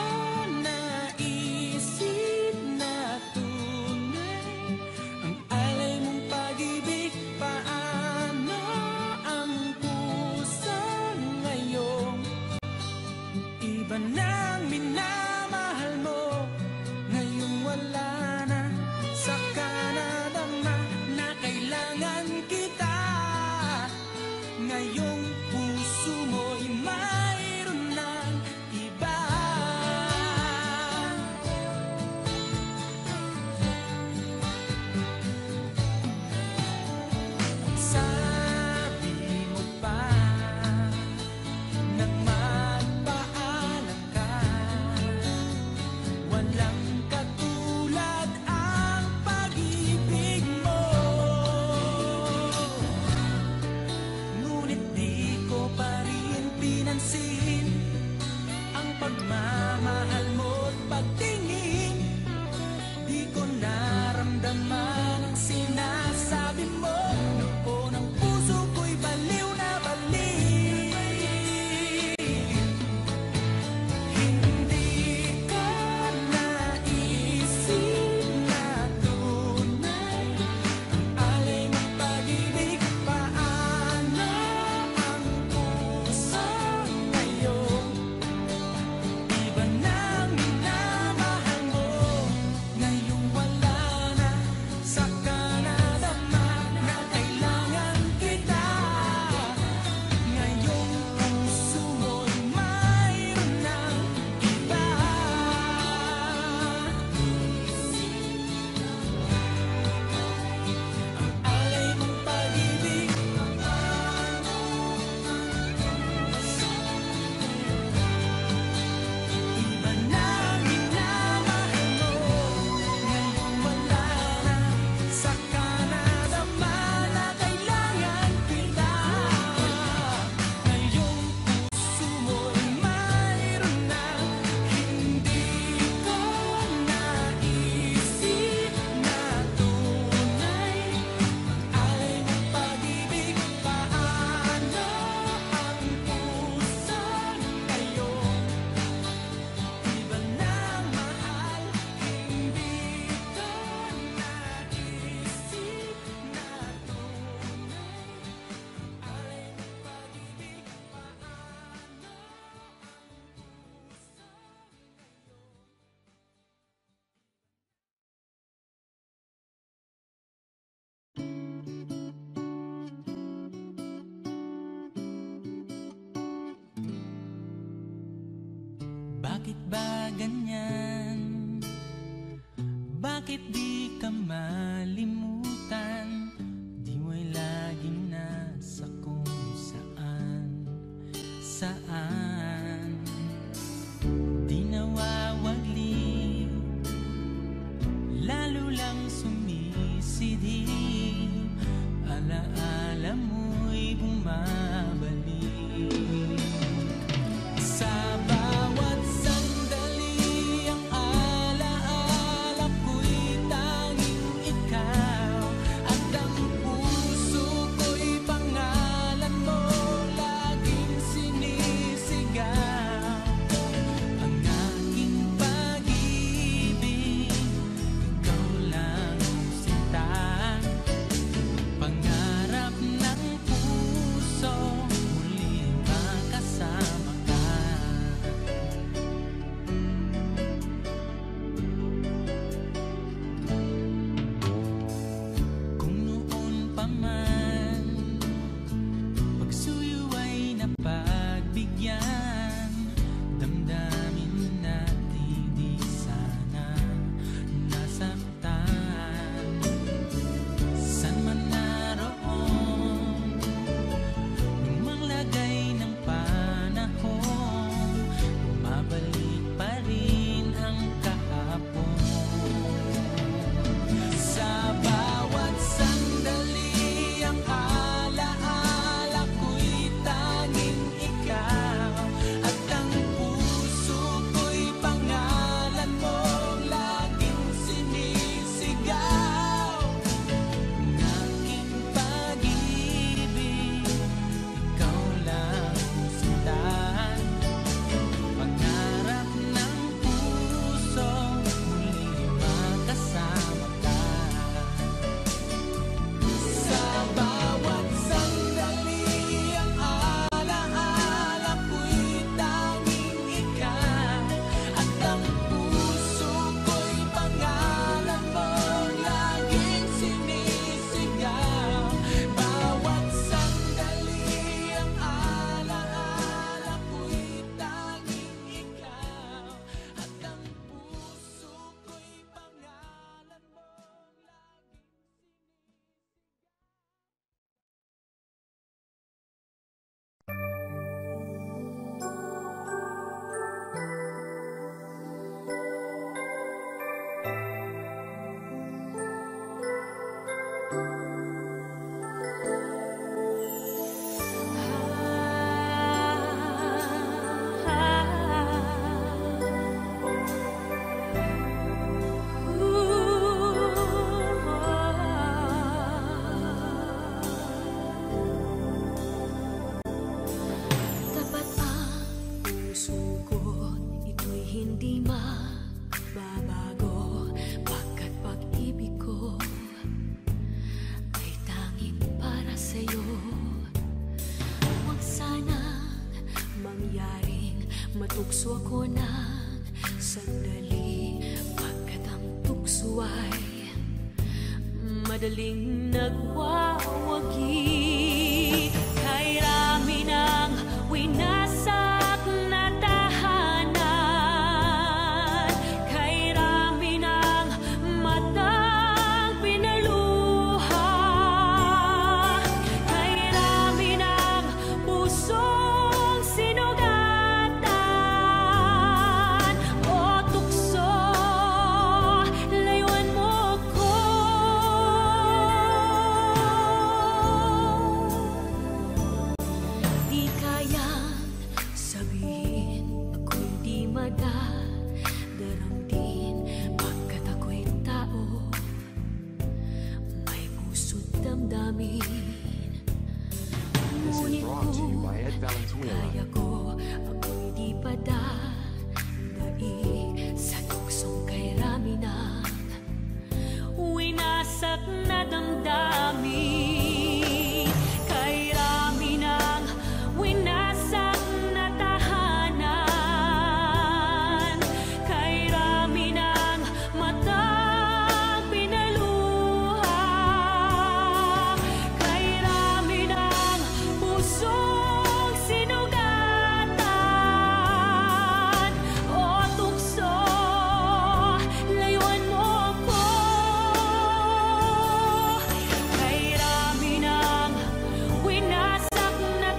naisip na tunay ang alay mong pag-ibig. Paano ang puso ngayon? Iba nang minamahal mo, ngayong wala na. Saka nadama na kailangan kita. Ngayong puso mo'y mayroon ng iba. Sabi mo pa nang magpaalam ka, walang katulad ang pag-ibig mo. Ngunit di ko pa rin pinansin ang pagmamahal mo't pagtingin. Di ko naramdaman ang sinasabi mo. Noon ang puso ko'y baliw na baliw. Hindi ko naisip na tunay ang alay mong pag-ibig. Paano ang puso ngayon? Iba nang minamahal mo, ngayong wala na. Saka nadama na kailangan kita. Ngayong puso mo'y mayroon ng iba. Ang alay mong pag-ibig. Iba nang minamahal mo, ngayong wala na. Saka nadama na kailangan kita. Ngayong puso mo'y mayroon na. Hindi ko naisip na tunay ang alay mong pag-ibig. Paano ang puso ngayon? Iba nang mahal, hindi ko naisip na tunay ang alay mong pag-ibig. Paano Bakit ba ganyan? Bakit di ka malimutan? Di mo'y laging nasa kung saan di nawawagli, lalo lang sumisidhi. Alaala mo'y bumabalik. Sa bawat sandali, ang alaala ko'y tanging ikaw. At ang puso ko'y pangalan mo, laging sinisigaw. Tukso ako ng sandali, pagkat ang tukso ay madaling nagwawagi. Kay rami ng winasak na tahanan, kay rami ng matang pinaluha, kay rami ng pusong sinugatan. O tukso, layuan mo ko. Di kayang sabihin ako'y di madadaramdin, pagkat ako'y tao, may puso't damdamin. Ngunit kung kaya ko, ako'y di padadaig sa tuksong kay rami ng winasak na damdamin. Kay rami ng winasak na tahanan, kay rami ng matang pinaluha, kay rami ng pusong sinugatan. O tukso, layuan mo ko. Kay rami ng winasak na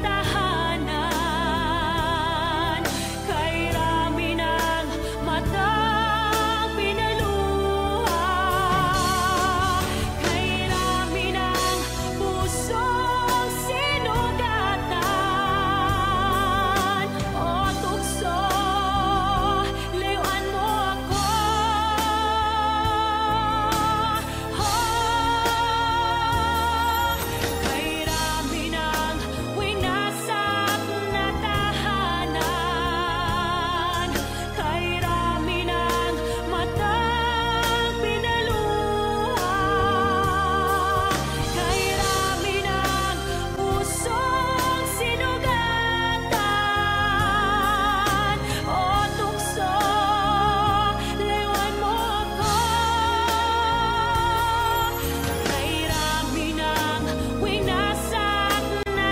tahanan, kay rami ng matang pinaluha, kay rami ng pusong sinugatan. O tukso, layuan mo ako. Kay rami ng winasak na tahanan, kay rami ng matang pinaluha, kay rami ng pusong sinugatan. O tukso, layuan mo ako. Kay rami ng winasak na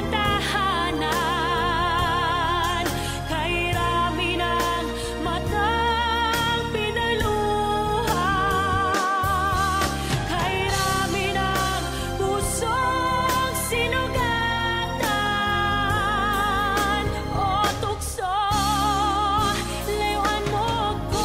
tahanan, kay rami ng matang pinaluha, kay rami ng pusong sinugatan. O tukso, layuan mo ko.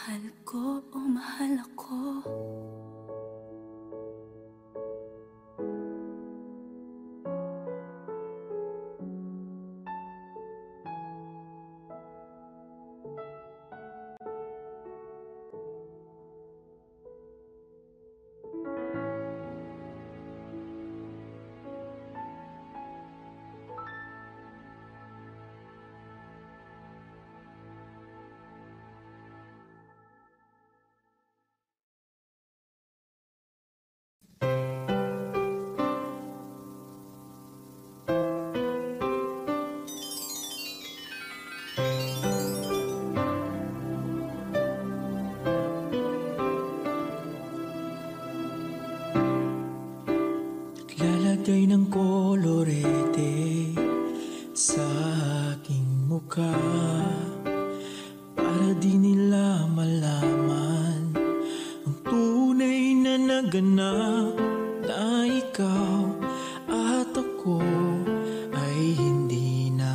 Mahal ko o mahal ako. Lalagay ng kolorete sa aking mukha para di nila malaman ang tunay na naganap, na ikaw at ako ay hindi na.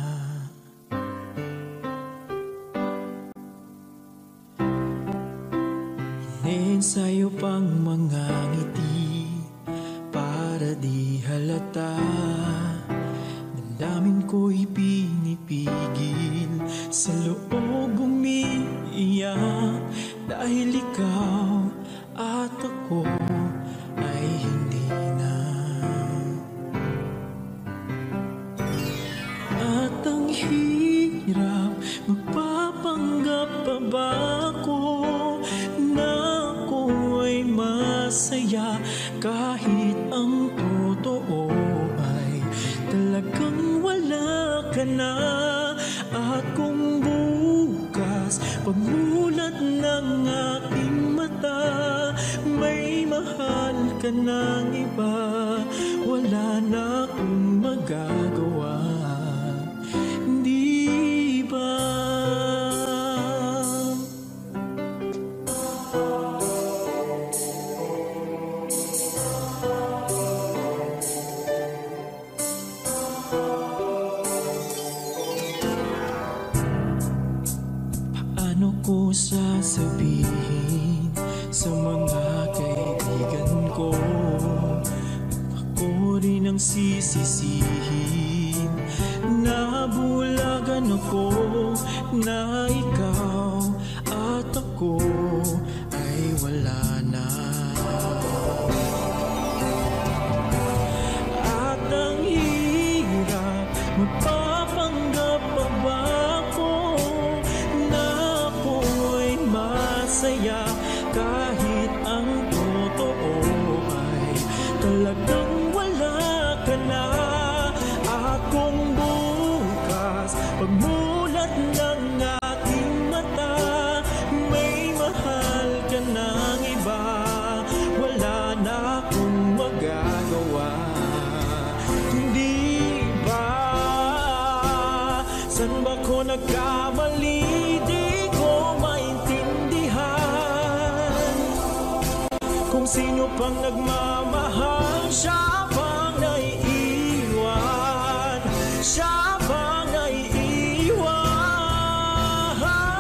Inensayo pang mga ngiti para di halata, damdamin ko'y pinipigil, sa loob umiiyak, dahil ikaw at ako ay hindi na. At ang hirap, magpapanggap pa ba ako na ako ay masaya, kahit ang totoo ay talagang wala ka na. At kung bukas pagmulat ng aking mata, may mahal ka ng iba, wala na akong magagawa, di ba? Ko sasabihin sa mga kaibigan ko, ako rin ang sisisihin, nabulagan ako na ikaw at ako ay wala na. At ang hirap, magpapanggap pa ba masaya, kahit ang totoo ay talagang wala ka na. At kung bukas pagmulat ng aking mata, may mahal ka ng iba, wala na akong magagawa, hindi ba? San ba ko nagkamali? Kung sino pang nagmamahal, siya pang naiiwan, siya pang naiiwan.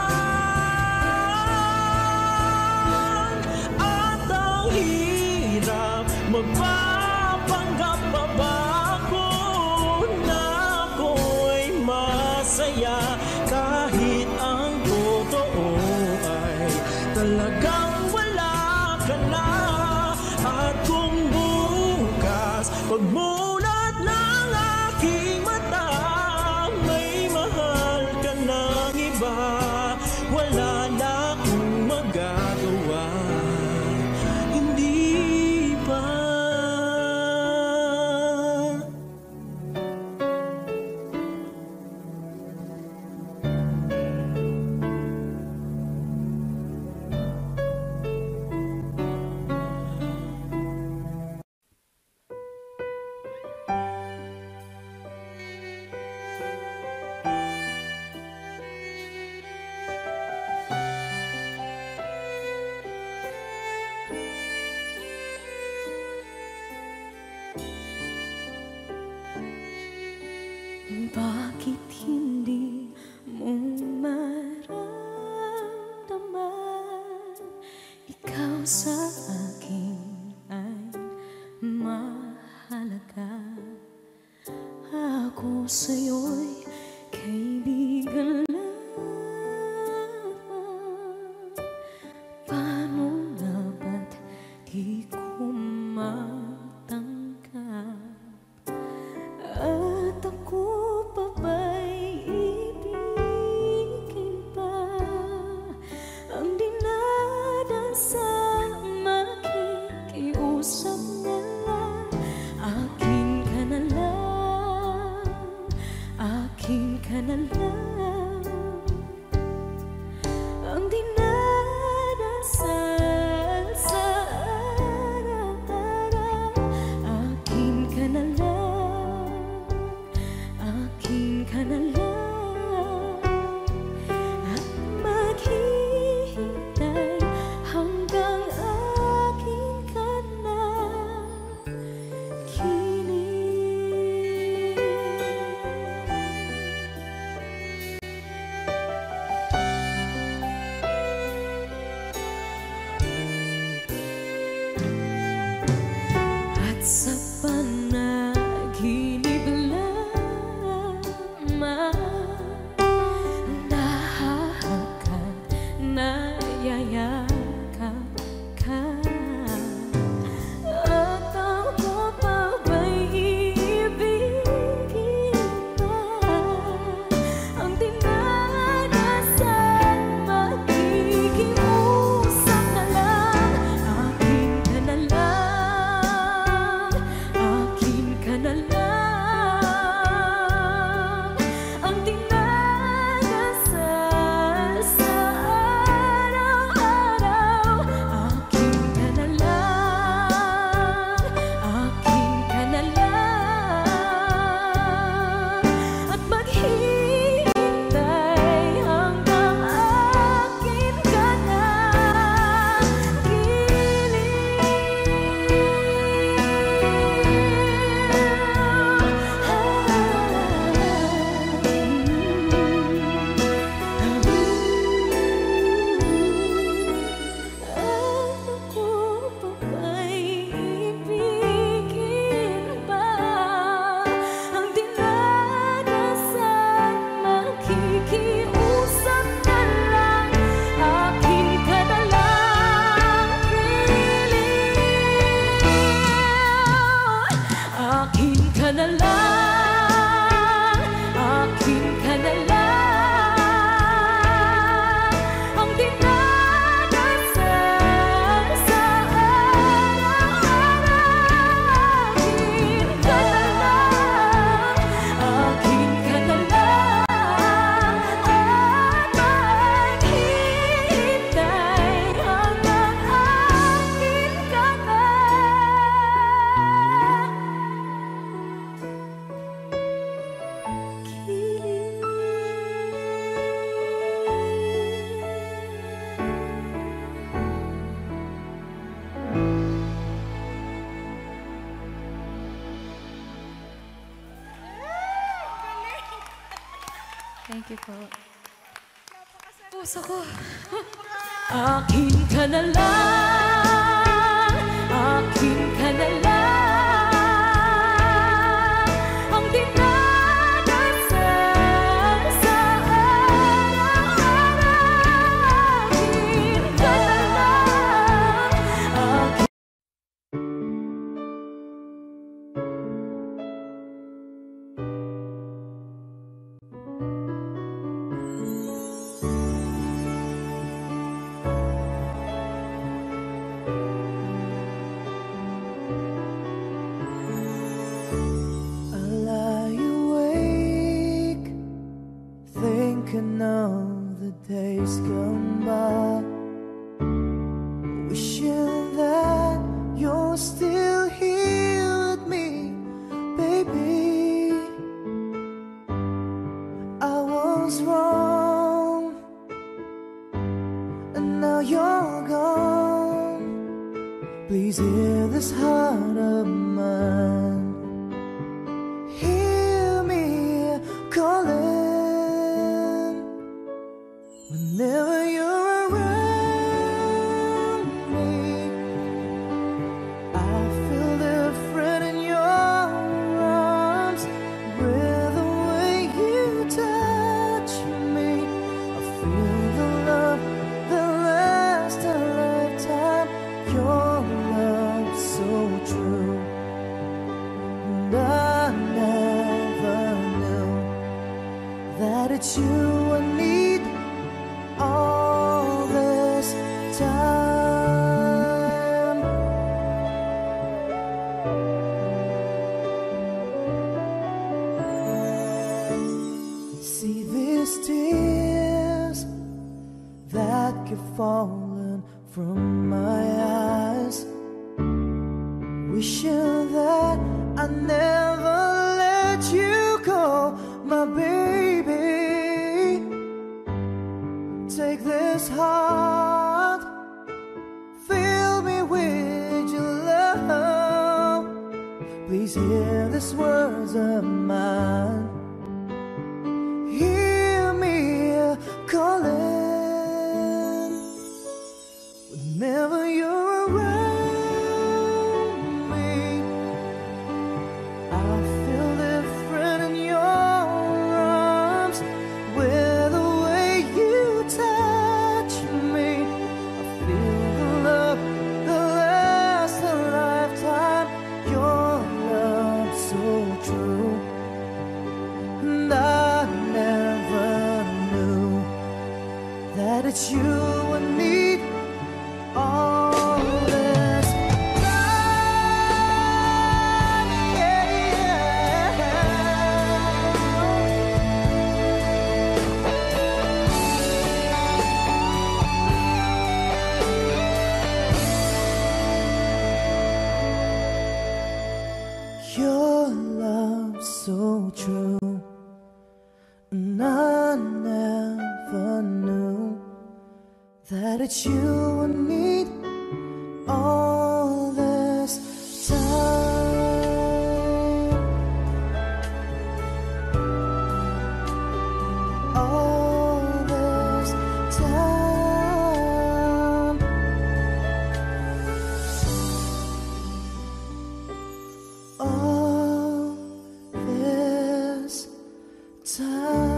At ang hirap, magpapanggap pa ba ako na ako ay masaya, kahit ang totoo ay talagang wala ka na. At kung bukas pagmulat ng aking mata, may mahal ka ng iba, wala na akong magagawa, hindi ba? sa'yo'y kaibigan lang. Paano na ba't di ko matanggap? At ako pa ba'y ibigin pa? Ang dinadasang makikiusap na lang. Akin ka na lang, akin ka na lang. Ang dinadasal sa araw-araw. Akin ka na lang, akin ka na lang. At maghihintay hanggang akin ka na kilig. At sa panaginip lamang nahahakan, nayayakap ka. At ako pa ba'y ibigin pa? Ang dinadasal makikiusap na lang. Akin ka na lang, akin ka na lang. Ang dinadasal sa araw-araw. Akin ka na lang, akin ka na lang. At maghihintay hanggang akin ka na Ako pa ba'y ibigin pa? Ang dinadasal makikiusap na lang. Akin ka na lang, kilig. Akin ka na lang, akin ka na lang. Ang dinadasal sa araw-araw. Akin ka na lang, akin ka na lang. At maghihintay hanggang akin ka na Thank you po. Puso ko. Akin ka na lang, akin ka na lang. Ang dinadasal sa araw-araw. Akin ka na lang, akin. I lie awake, thinking of the days gone by, wishing that you're still here with me, baby. I was wrong, and now you're gone. Please hear this heart of mine. Hear me calling whenever you're around me. I feel different in your arms. We're the it's you I need all this time. See these tears that keep falling from my eyes, wishing that I never let you go, my baby. Take this heart, fill me with your love. Please hear these words of mine. Hear me calling whenever you're around me. I feel different in your arms, with the way you touch me. I feel the love that lasts a lifetime. Your love so true, and I never knew that it's you I need all this time. Yeah, your love so true, and I never knew that it's you I need all this time. All this time. All this time.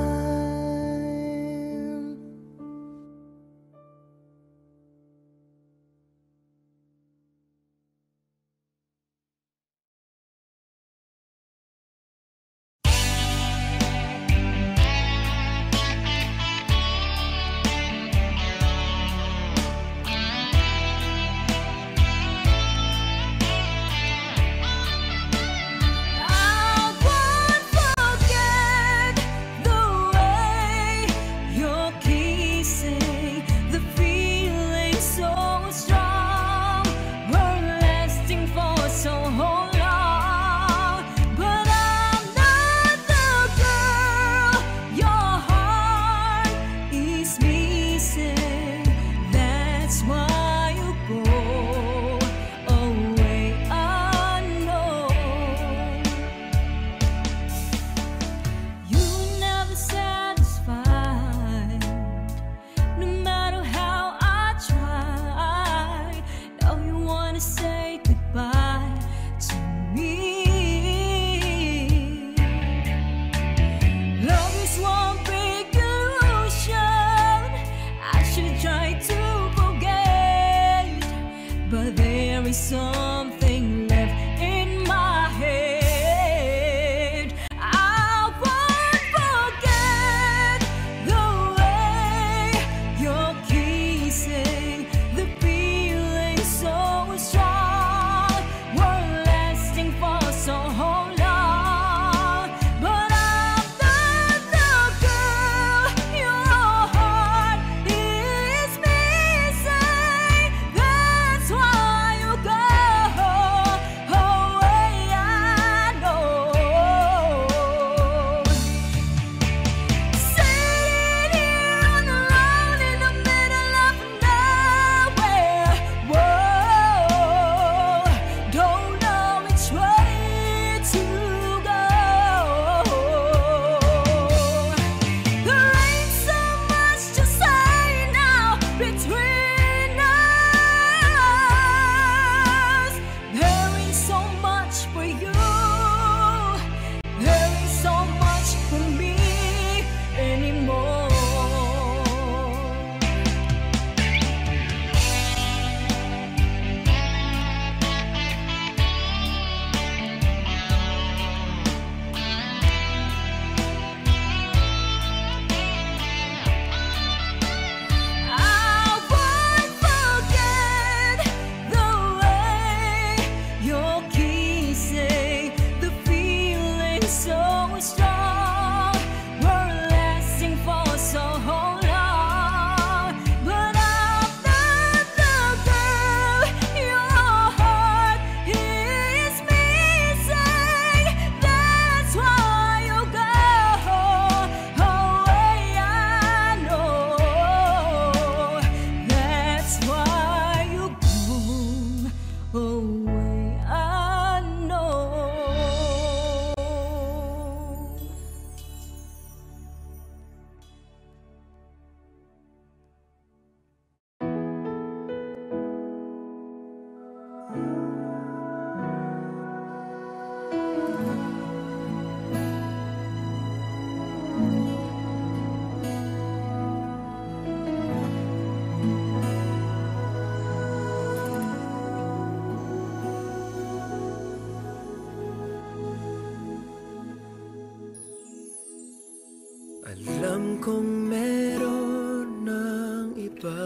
Alam kong meron ng iba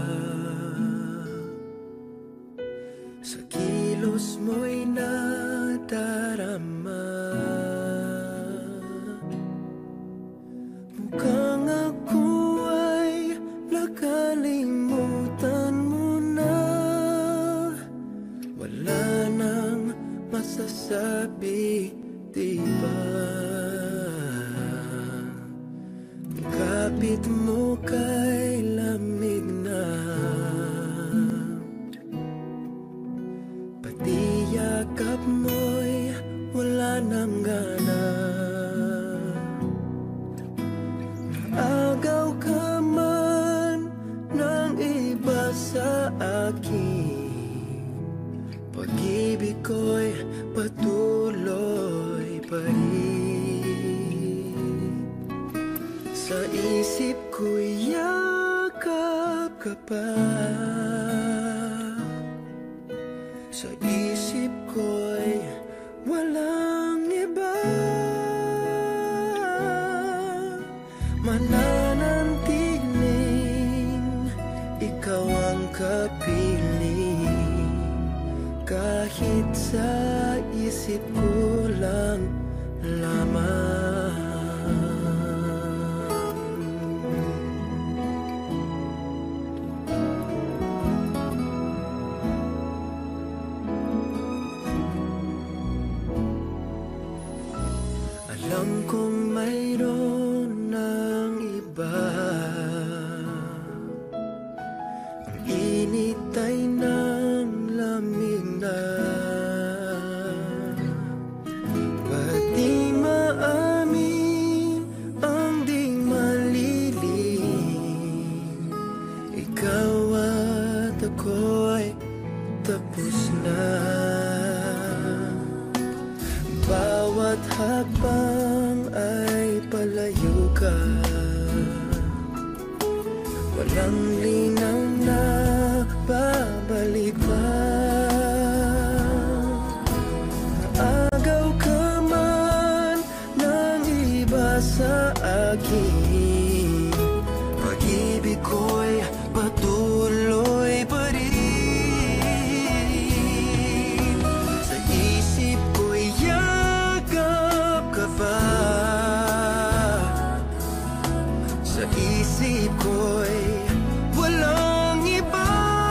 sa kilos mo'y nadarama. Mukhang ako ay nakalimutan mo na. Wala nang masasabi, diba? Kapit mo kay lamig na, pati yakap mo'y wala nang gana. Naagaw ka man ng iba sa akin, pag-ibig ko'y patuloy pa rin. Sa isip ko'y yakap ka pa, sa isip ko'y walang iba. Mananantiling ikaw ang kapiling, kahit sa isip ko lang lamang. Alam kong mayroon ng iba, ang init ay ng lamig na. Pati maamin ang di malilim, ikaw at ako'y tapos na. Bawat hakbang ay palayo ka, walang linaw na babalik pa. Naagaw ka man ng iba sa akin, pag-ibig ko'y patuloy pa rin. Sa isip ko'y sa isip ko'y walang iba.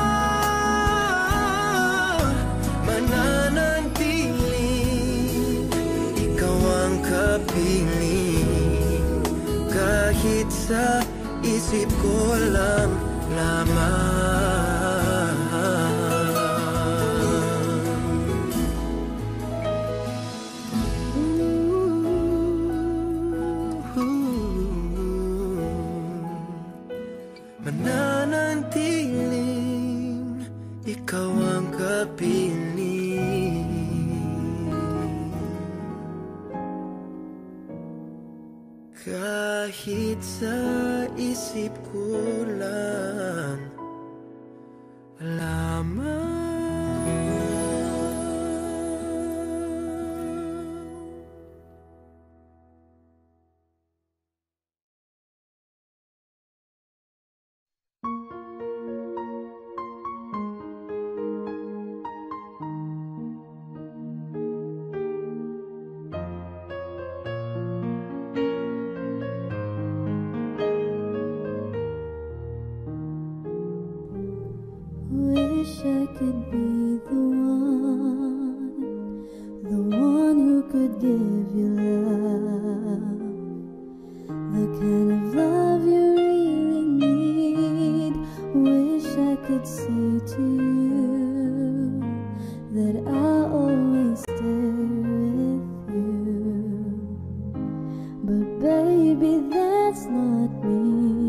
Mananantiling ikaw ang kapiling, kahit sa isip ko lang lamang. Mananantiling ikaw ang kapiling, kahit sa isip ko lang lamang. Wish I could be the one who could give you love, the kind of love you really need. Wish I could say to you that I'll always stay with you, but baby, that's not me.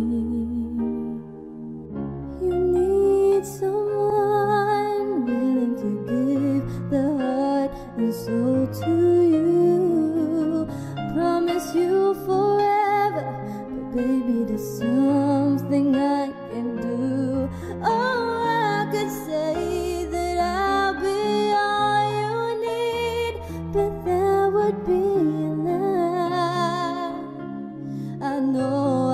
You need someone willing to give the heart and soul to you. Promise you forever, but baby, there's something I can do. Oh, I could say that I'll be all you need, but that would be enough. I know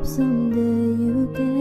someday you get